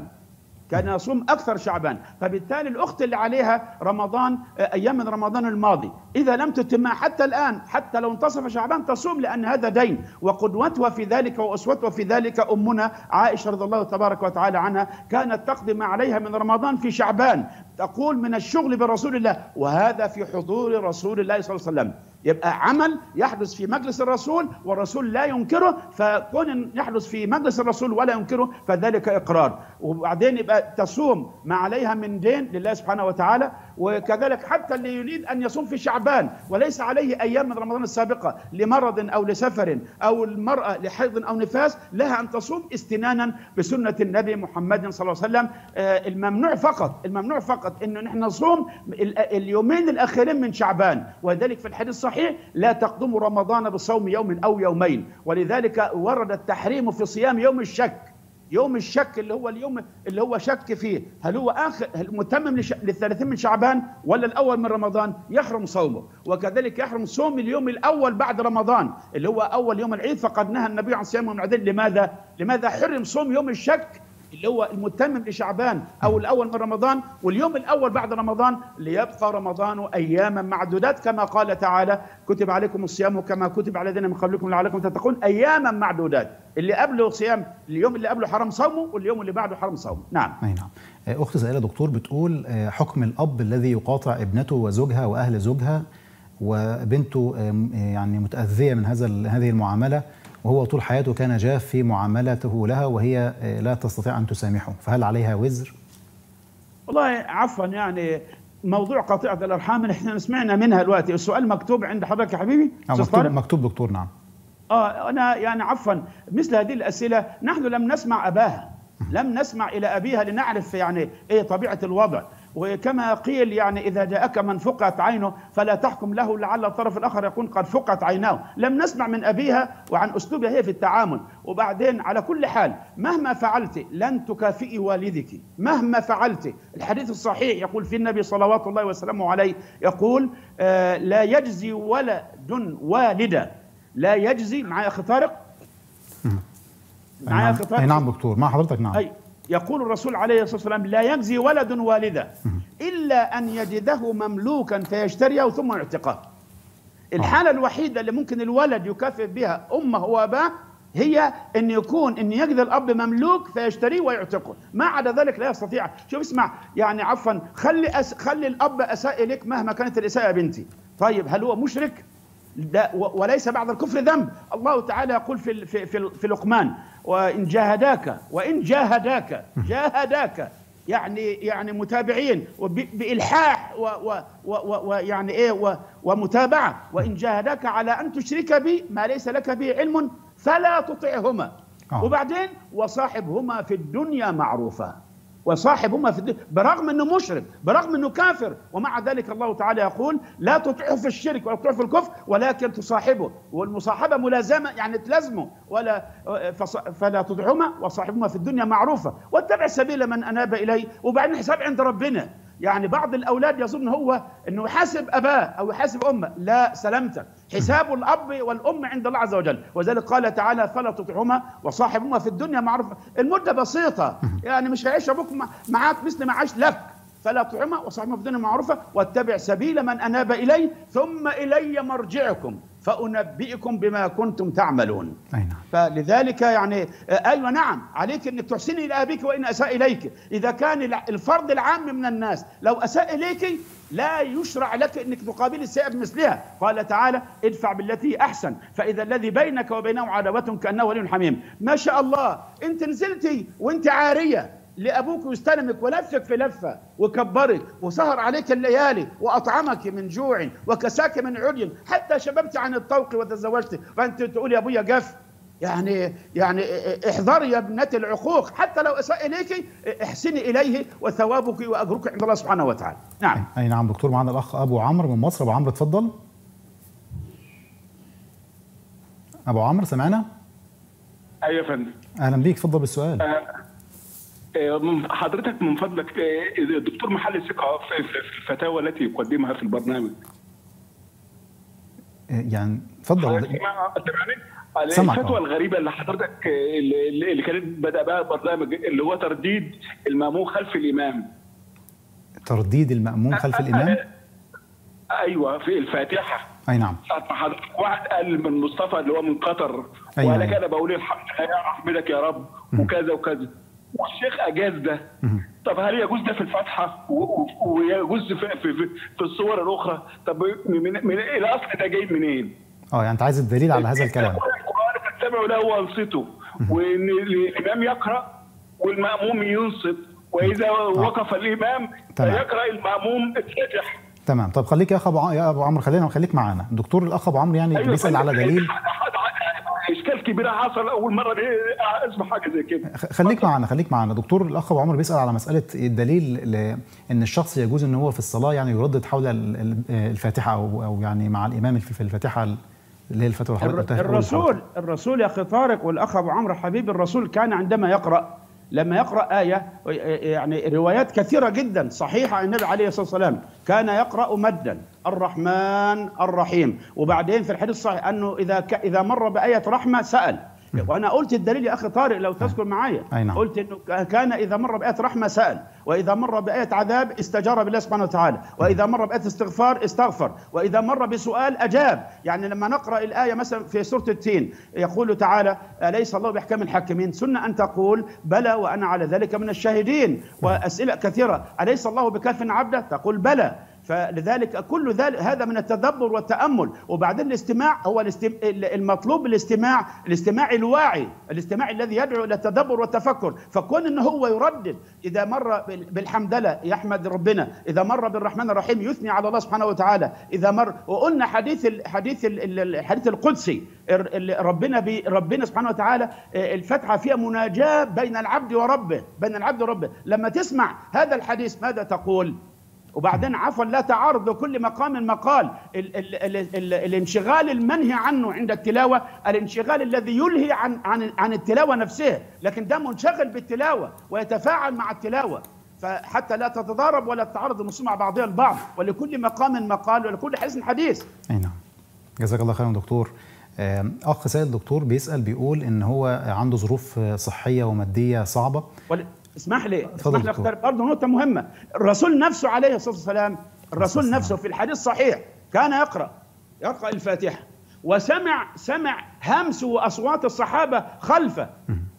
شعبان، فبالتالي الأخت اللي عليها رمضان أيام من رمضان الماضي إذا لم تتمها حتى الآن، حتى لو انتصف شعبان تصوم، لأن هذا دين. وقدوتها في ذلك وأسوتها في ذلك أمنا عائشة رضي الله تبارك وتعالى عنها، كانت تقضي ما عليها من رمضان في شعبان، تقول من الشغل برسول الله، وهذا في حضور رسول الله صلى الله عليه وسلم. يبقى عمل يحدث في مجلس الرسول والرسول لا ينكره، فكون يحدث في مجلس الرسول ولا ينكره فذلك إقرار. وبعدين يبقى تصوم ما عليها من دين لله سبحانه وتعالى. وكذلك حتى اللي يريد أن يصوم في شعبان وليس عليه أيام من رمضان السابقة لمرض أو لسفر، أو المرأة لحيض أو نفاس، لها أن تصوم استنانا بسنة النبي محمد صلى الله عليه وسلم. الممنوع فقط إنه نحن نصوم اليومين الأخيرين من شعبان، وذلك في الحديث الصحيح لا تقدم رمضان بصوم يوم أو يومين. ولذلك ورد التحريم في صيام يوم الشك اللي هو اليوم اللي هو شك فيه هل هو آخر متمم لل30 من شعبان ولا الأول من رمضان، يحرم صومه. وكذلك يحرم صوم اليوم الأول بعد رمضان اللي هو أول يوم العيد، فقد نهى النبي عن صيام يوم العيد. لماذا حرم صوم يوم الشك اللي هو المتمم لشعبان أو الأول من رمضان واليوم الأول بعد رمضان؟ ليبقى رمضان أياما معدودات، كما قال تعالى كتب عليكم الصيام كما كتب على الذين من قبلكم لعلكم تتقون، أياما معدودات. اللي قبله صيام، اليوم اللي قبله حرم صومه واليوم اللي بعده حرم صومه. نعم. أي نعم. أخت سائلة دكتور بتقول حكم الأب الذي يقاطع ابنته وزوجها وأهل زوجها وبنته يعني متأذية من هذه المعاملة، وهو طول حياته كان جاف في معاملته لها وهي لا تستطيع أن تسامحه، فهل عليها وزر؟ والله عفوا، يعني موضوع قطيعة الأرحام احنا سمعنا منها دلوقتي. السؤال مكتوب عند حضرتك يا حبيبي؟ مكتوب دكتور. نعم. أنا يعني عفوا مثل هذه الأسئلة نحن لم نسمع أباها، لم نسمع إلى أبيها لنعرف يعني إيه طبيعة الوضع. وكما قيل يعني إذا جاءك من فقعت عينه فلا تحكم له لعل الطرف الآخر يكون قد فقعت عيناه. لم نسمع من أبيها وعن أسلوبها هي في التعامل. وبعدين على كل حال مهما فعلت لن تكافئي والدك، مهما فعلت. الحديث الصحيح يقول في النبي صلوات الله وسلامه عليه، يقول لا يجزي ولد والدا، لا يجزي. معايا أخي طارق؟ معايا أخي طارق؟ نعم دكتور، مع حضرتك. نعم. يقول الرسول عليه الصلاة والسلام لا يجزي ولد والدا إلا أن يجده مملوكا فيشتريه ثم يعتقه. الحالة الوحيدة اللي ممكن الولد يكافئ بها أمه وأباه هي أن يجد الأب مملوك فيشتريه ويعتقه، ما عدا ذلك لا يستطيع. شوف اسمع، يعني عفوا خلي الأب أساء إليك مهما كانت الإساءة بنتي، طيب هل هو مشرك؟ وليس بعد الكفر ذنب. الله تعالى يقول في لقمان: وإن جاهداك يعني متابعين بإلحاح ويعني ايه ومتابعة. وإن جاهداك على أن تشرك بي ما ليس لك به علم فلا تطعهما. وبعدين وصاحبهما في الدنيا معروفا. وصاحبهما في الدنيا برغم انه مشرك، برغم انه كافر، ومع ذلك الله تعالى يقول: لا تطعه في الشرك ولا تطعه في الكفر ولكن تصاحبه. والمصاحبه ملازمه يعني تلازمه. فلا تطعهما وصاحبهما في الدنيا معروفه واتبع سبيل من اناب اليه. وبعدين الحساب عند ربنا. يعني بعض الاولاد يظن هو انه يحاسب اباه او يحاسب امه. لا، سلامتك، حساب الاب والام عند الله عز وجل. وذلك قال تعالى: فلا تطعهما وصاحبهما في الدنيا معروفه. المده بسيطه، يعني مش هيعيش ابوك معاك مثل ما عاش لك. فلا تطعهما وصاحبهما في الدنيا معروفه واتبع سبيل من اناب الي ثم الي مرجعكم فأنبئكم بما كنتم تعملون. فلذلك يعني أيوة نعم، عليك أنك تحسني إلى أبيك وإن أساء إليك. إذا كان الفرد العام من الناس لو أساء إليك لا يشرع لك أنك تقابل السيئة بمثلها. قال تعالى: ادفع بالتي أحسن فإذا الذي بينك وبينه عداوة كأنه ولي حميم. ما شاء الله، أنت نزلتي وأنت عارية لأبوك يستلمك ولفك في لفة وكبرك وسهر عليك الليالي وأطعمك من جوع وكساك من عري حتى شببت عن الطوق وتزوجت، فأنت تقول يا أبويا جف. يعني احذري يا ابنة العقوق، حتى لو أساء إليك احسني إليه وثوابك وأجرك عند الله سبحانه وتعالى. نعم. أي نعم دكتور. معنا الأخ أبو عمرو من مصر. أبو عمرو اتفضل. أبو عمرو سمعنا؟ أيوة يا فندم. أهلا بيك، اتفضل بالسؤال. حضرتك من فضلك الدكتور محل ثقة في الفتاوى التي يقدمها في البرنامج. يعني اتفضل. الفتوى الغريبة اللي حضرتك اللي كانت بدأ بها البرنامج اللي هو ترديد المأموم خلف الإمام. ترديد المأموم خلف الإمام؟ أيوة، في الفاتحة. أي نعم. واحد قال من مصطفى اللي هو من قطر: وأنا كان بقول الحمد لله أحمدك يا رب وكذا وكذا، والشيخ أجاز ده. طب هل يجوز ده في الفاتحة ويجوز في الصور الأخرى؟ طب من الأصل ده جاي منين؟ يعني أنت عايز الدليل على هذا الكلام. القرآن فاتبعوا له وانصتوا، وإن الإمام يقرأ والمأموم ينصت، وإذا وقف الإمام فيقرأ المأموم الفاتحة. تمام. طب خليك يا أبو عمرو، خليك معانا. الدكتور الأخ أبو عمرو يعني بيسأل على دليل. اشكال كبيره حصل اول مره دي اسمع حاجه زي كده. خليك معانا دكتور. الاخ ابو عمرو بيسال على مساله الدليل ان الشخص يجوز ان هو في الصلاه يعني يردد حول الفاتحه او يعني مع الامام في الفاتحه اللي هي الفتوى الرسول يا اخي طارق والاخ ابو عمرو حبيب، الرسول كان عندما يقرا لما يقرأ آية، يعني روايات كثيرة جدا صحيحة عن النبي عليه الصلاة والسلام كان يقرأ مدا الرحمن الرحيم، وبعدين في الحديث الصحيح أنه إذا مر بآية رحمة سأل. وأنا قلت الدليل يا أخي طارق لو تذكر معايا، قلت أنه كان إذا مر بآية رحمة سأل، وإذا مر بآية عذاب استجار بالله سبحانه وتعالى، وإذا مر بآية استغفار استغفر، وإذا مر بسؤال أجاب. يعني لما نقرأ الآية مثلا في سورة التين يقول تعالى: أليس الله بأحكم الحاكمين؟ سنة أن تقول بلى وأنا على ذلك من الشاهدين. وأسئلة كثيرة: أليس الله بكاف عبده؟ تقول بلى. فلذلك كل ذلك هذا من التدبر والتأمل. وبعدين الاستماع هو المطلوب، الاستماع الواعي، الاستماع الذي يدعو إلى التدبر والتفكر. فكون إنه هو يردد إذا مر بالحمدلله يحمد ربنا، إذا مر بالرحمن الرحيم يثني على الله سبحانه وتعالى، إذا مر وقلنا الحديث القدسي ربنا سبحانه وتعالى الفتحة فيها مناجاة بين العبد وربه، بين العبد وربه. لما تسمع هذا الحديث ماذا تقول؟ وبعدين عفوا لا تعارض كل مقام مقال. الانشغال المنهي عنه عند التلاوة الانشغال الذي يلهي عن التلاوة نفسها، لكن ده منشغل بالتلاوة ويتفاعل مع التلاوة، فحتى لا تتضارب ولا تتعارض النصوص مع بعضها البعض، ولكل مقام مقال ولكل حديث حديث. أي نعم. جزاك الله خيرا دكتور. أخ سيد الدكتور بيسأل بيقول إن هو عنده ظروف صحية ومادية صعبة. اسمح لي اختار برضه نقطة مهمة. الرسول نفسه عليه الصلاة والسلام، الرسول نفسه في الحديث الصحيح كان يقرأ الفاتحة، وسمع همس وأصوات الصحابة خلفه،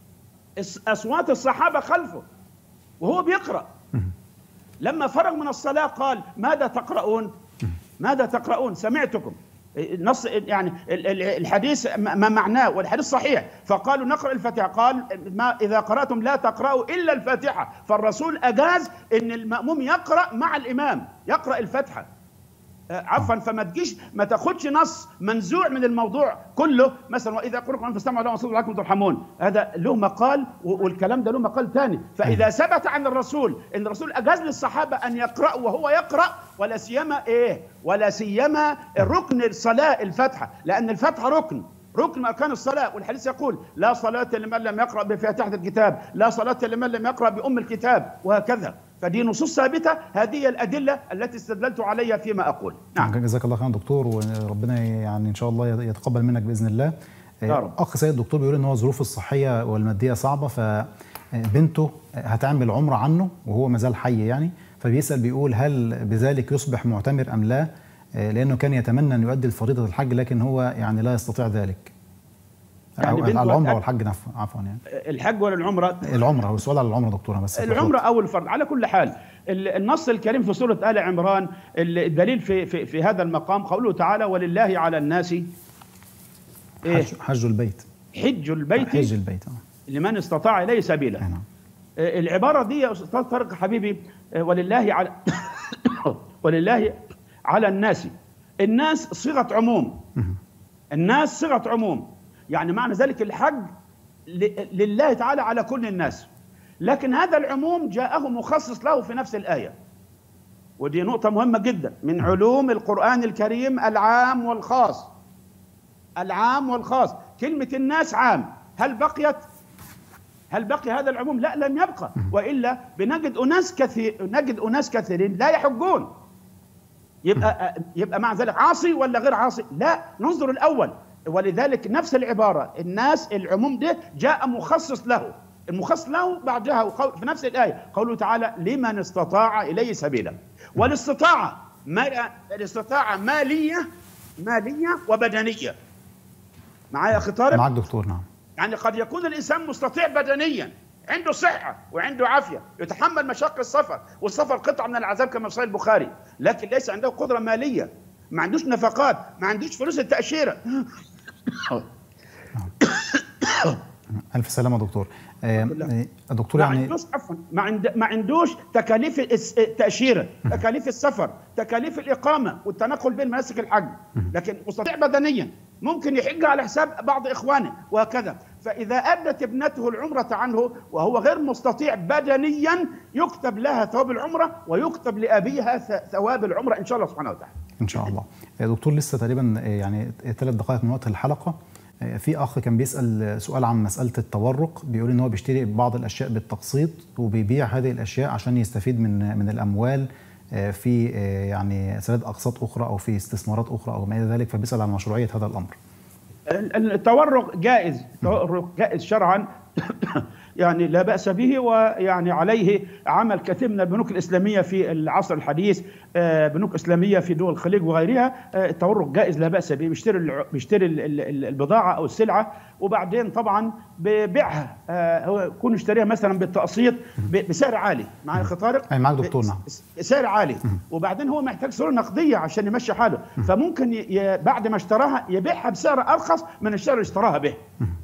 أصوات الصحابة خلفه وهو بيقرأ. لما فرغ من الصلاة قال: ماذا تقرؤون؟ ماذا تقرؤون؟ سمعتكم. نص يعني الحديث ما معناه، والحديث صحيح، فقالوا نقرأ الفاتحة، قال ما إذا قرأتم لا تقرأوا إلا الفاتحة، فالرسول أجاز إن المأموم يقرأ مع الإمام، يقرأ الفاتحة. عفوا، فما تجيش ما تاخدش نص منزوع من الموضوع كله، مثلا واذا قرئ القرآن فاستمعوا له وانصتوا لعلكم ترحمون، هذا له مقال والكلام ده له مقال ثاني. فاذا ثبت عن الرسول ان الرسول اجاز للصحابه ان يقرأوا وهو يقرأ، ولا سيما ولا سيما ركن الصلاه الفاتحه، لان الفاتحه ركن من اركان الصلاه، والحديث يقول لا صلاه لمن لم يقرأ بفاتحه الكتاب، لا صلاه لمن لم يقرأ بأم الكتاب، وهكذا. فدي نصوص ثابته، هذه الادله التي استدللت عليها فيما اقول. نعم، جزاك الله خير دكتور، وربنا يعني ان شاء الله يتقبل منك باذن الله. اخ سيد الدكتور بيقول ان هو ظروفه الصحيه والماديه صعبه، فبنته هتعمل عمره عنه وهو ما زال حي يعني، فبيسال بيقول هل بذلك يصبح معتمر ام لا؟ لانه كان يتمنى ان يؤدي فريضه الحج لكن هو يعني لا يستطيع ذلك. يعني العمره والحج عفوا يعني. الحج ولا العمره؟ العمره، هو السؤال على العمره دكتور بس. العمره او الفرض على كل حال. النص الكريم في سوره آل عمران الدليل في هذا المقام قوله تعالى ولله على الناس حج البيت. حج البيت لمن استطاع اليه سبيلا. العباره دي يا استاذ طارق حبيبي ولله على الناس صيغه عموم. الناس صيغه عموم، يعني معنى ذلك الحج لله تعالى على كل الناس، لكن هذا العموم جاءه مخصص له في نفس الآية، ودي نقطة مهمة جدا من علوم القرآن الكريم، العام والخاص. العام والخاص، كلمة الناس عام، هل بقي هذا العموم؟ لا، لم يبقى، وإلا بنجد أناس كثيرين لا يحجون. يبقى مع ذلك عاصي ولا غير عاصي؟ لا، ننظر الأول. ولذلك نفس العبارة الناس العموم ده جاء مخصص له، المخصص له بعدها في نفس الآية قوله تعالى لمن استطاع إليه سبيلا. والاستطاعة مالية وبدنية. معايا يا أخي طارق؟ معاك دكتور. نعم. يعني قد يكون الإنسان مستطيع بدنيا، عنده صحة وعنده عافية، يتحمل مشاق السفر، والسفر قطعة من العذاب كما في صحيح البخاري، لكن ليس عنده قدرة مالية، ما عندوش نفقات، ما عندوش فلوس التأشيرة. ألف سلامة دكتور. دكتور يعني ما عندوش تكاليف التأشيرة، تكاليف السفر، تكاليف الإقامة والتنقل بين مناسك الحج، لكن مستطيع بدنيا، ممكن يحج على حساب بعض إخوانه وهكذا. فإذا أدت ابنته العمرة عنه وهو غير مستطيع بدنيا، يكتب لها ثواب العمرة ويكتب لأبيها ثواب العمرة إن شاء الله سبحانه وتعالى. إن شاء الله. دكتور لسه تقريبا يعني 3 دقائق من وقت الحلقة. في أخ كان بيسأل سؤال عن مسألة التورق، بيقول إن هو بيشتري بعض الأشياء بالتقسيط وبيبيع هذه الأشياء عشان يستفيد من الأموال في يعني سداد أقساط أخرى أو في استثمارات أخرى أو ما إلى ذلك، فبيسأل عن مشروعية هذا الأمر. التورق جائز، شرعا يعني لا بأس به، ويعني عليه عمل كثير من البنوك الإسلامية في العصر الحديث، بنوك إسلامية في دول الخليج وغيرها. التورق جائز لا بأس به، بيشتري البضاعة أو السلعة وبعدين طبعا ببيعها، هو يكون يشتريها مثلا بالتقسيط بسعر عالي. معايا أخي طارق؟ أي معاك دكتور. نعم. سعر عالي، وبعدين هو محتاج صورة نقدية عشان يمشي حاله، فممكن بعد ما اشتراها يبيعها بسعر أرخص من السعر اللي اشتراها به.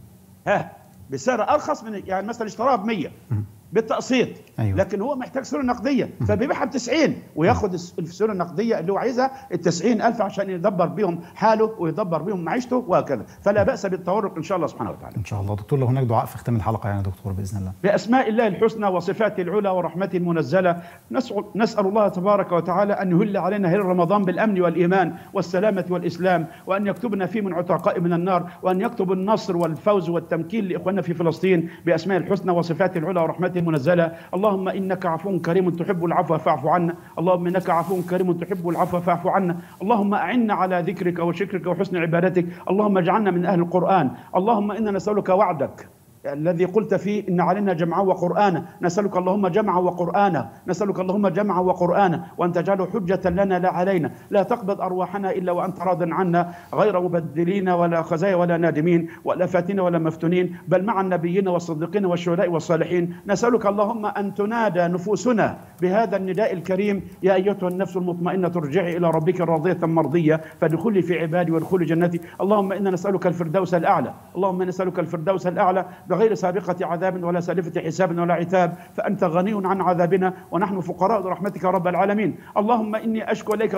بسعر ارخص من يعني مثلا اشتراها ب 100 بالتقسيط. أيوة. لكن هو محتاج سيوله نقديه فبيبيعها ب 90 وياخد السيوله النقديه اللي هو عايزها ال 90,000 عشان يدبر بهم حاله ويدبر بهم معيشته وهكذا. فلا باس بالتورق ان شاء الله سبحانه وتعالى. ان شاء الله. دكتور لو هناك دعاء في ختام الحلقه يعني دكتور باذن الله. باسماء الله الحسنى وصفاته العلى ورحمته المنزله نسال الله تبارك وتعالى ان يهل علينا هلال رمضان بالامن والايمان والسلامه والاسلام، وان يكتبنا فيه من عتقاء من النار، وان يكتب النصر والفوز والتمكين لاخواننا في فلسطين باسماء الحسنى وصفاته العلى ورحمته المنزله. اللهم انك عفو كريم تحب العفو فاعف عنا، اللهم انك عفو كريم تحب العفو فاعف عنا، اللهم اعنا على ذكرك وشكرك وحسن عبادتك، اللهم اجعلنا من اهل القران، اللهم انا نسالك وعدك الذي قلت فيه إن علينا جمعا وقرآنا، نسألك اللهم جمعا وقرآنا، نسألك اللهم جمعا وقرآنا، وأن تجعله حجة لنا لا علينا، لا تقبض أرواحنا إلا وأنت راض عنا، غير مبدلين ولا خزايا ولا نادمين ولا فاتين ولا مفتونين، بل مع النبيين والصديقين والشهداء والصالحين. نسألك اللهم أن تنادى نفوسنا بهذا النداء الكريم: يا أيتها النفس المطمئنة ارجعي إلى ربك راضية مرضية فادخلي في عبادي وادخلي جنتي. اللهم إنا نسألك الفردوس الأعلى، اللهم إنا نسألك الفردوس الأعلى بغير سابقة عذاب ولا سالفة حساب ولا عتاب، فأنت غني عن عذابنا ونحن فقراء برحمتك يا رب العالمين. اللهم إني أشكو إليك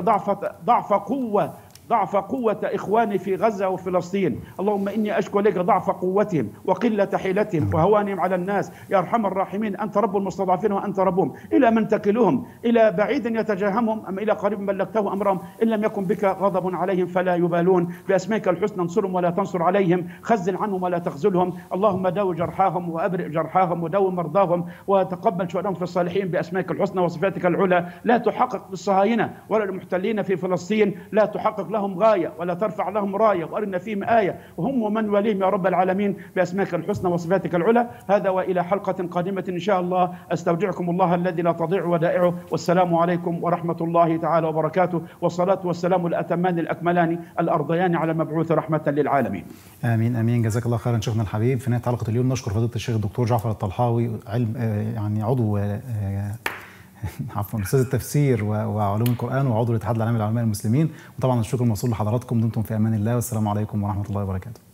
ضعف قوة إخواني في غزة وفلسطين. اللهم إني أشكو إليك ضعف قوتهم وقلة حيلتهم وهوانهم على الناس يا أرحم الراحمين. أنت رب المستضعفين وأنت ربهم. إلى من تكلهم؟ إلى بعيد يتجاهمهم أم إلى قريب بلغته أمرهم؟ إن لم يكن بك غضب عليهم فلا يبالون. بأسمائك الحسنى انصرهم ولا تنصر عليهم، خزل عنهم ولا تخذلهم. اللهم داوي جرحاهم وأبرئ جرحاهم وداوي مرضاهم وتقبل شهداهم في الصالحين بأسمائك الحسنى وصفاتك العلى. لا تحقق للصهاينة ولا المحتلين في فلسطين، لا تحقق لهم غاية ولا ترفع لهم راية، وأرنا فيهم آية وهم ومن وليهم يا رب العالمين بأسمائك الحسنى وصفاتك العلى. هذا وإلى حلقة قادمة إن شاء الله، أستودعكم الله الذي لا تضيع ودائعه، والسلام عليكم ورحمة الله تعالى وبركاته، والصلاة والسلام الأتمان الأكملان الأرضيان على المبعوث رحمة للعالمين. آمين آمين. جزاك الله خيرا شيخنا الحبيب. في نهاية حلقة اليوم نشكر فضيلة الشيخ الدكتور جعفر الطلحاوي، يعني عضو عفوا استاذ التفسير وعلوم القرآن وعضو الاتحاد العالمي للعلماء المسلمين، وطبعا الشكر موصول لحضراتكم. دمتم في امان الله، والسلام عليكم ورحمة الله وبركاته.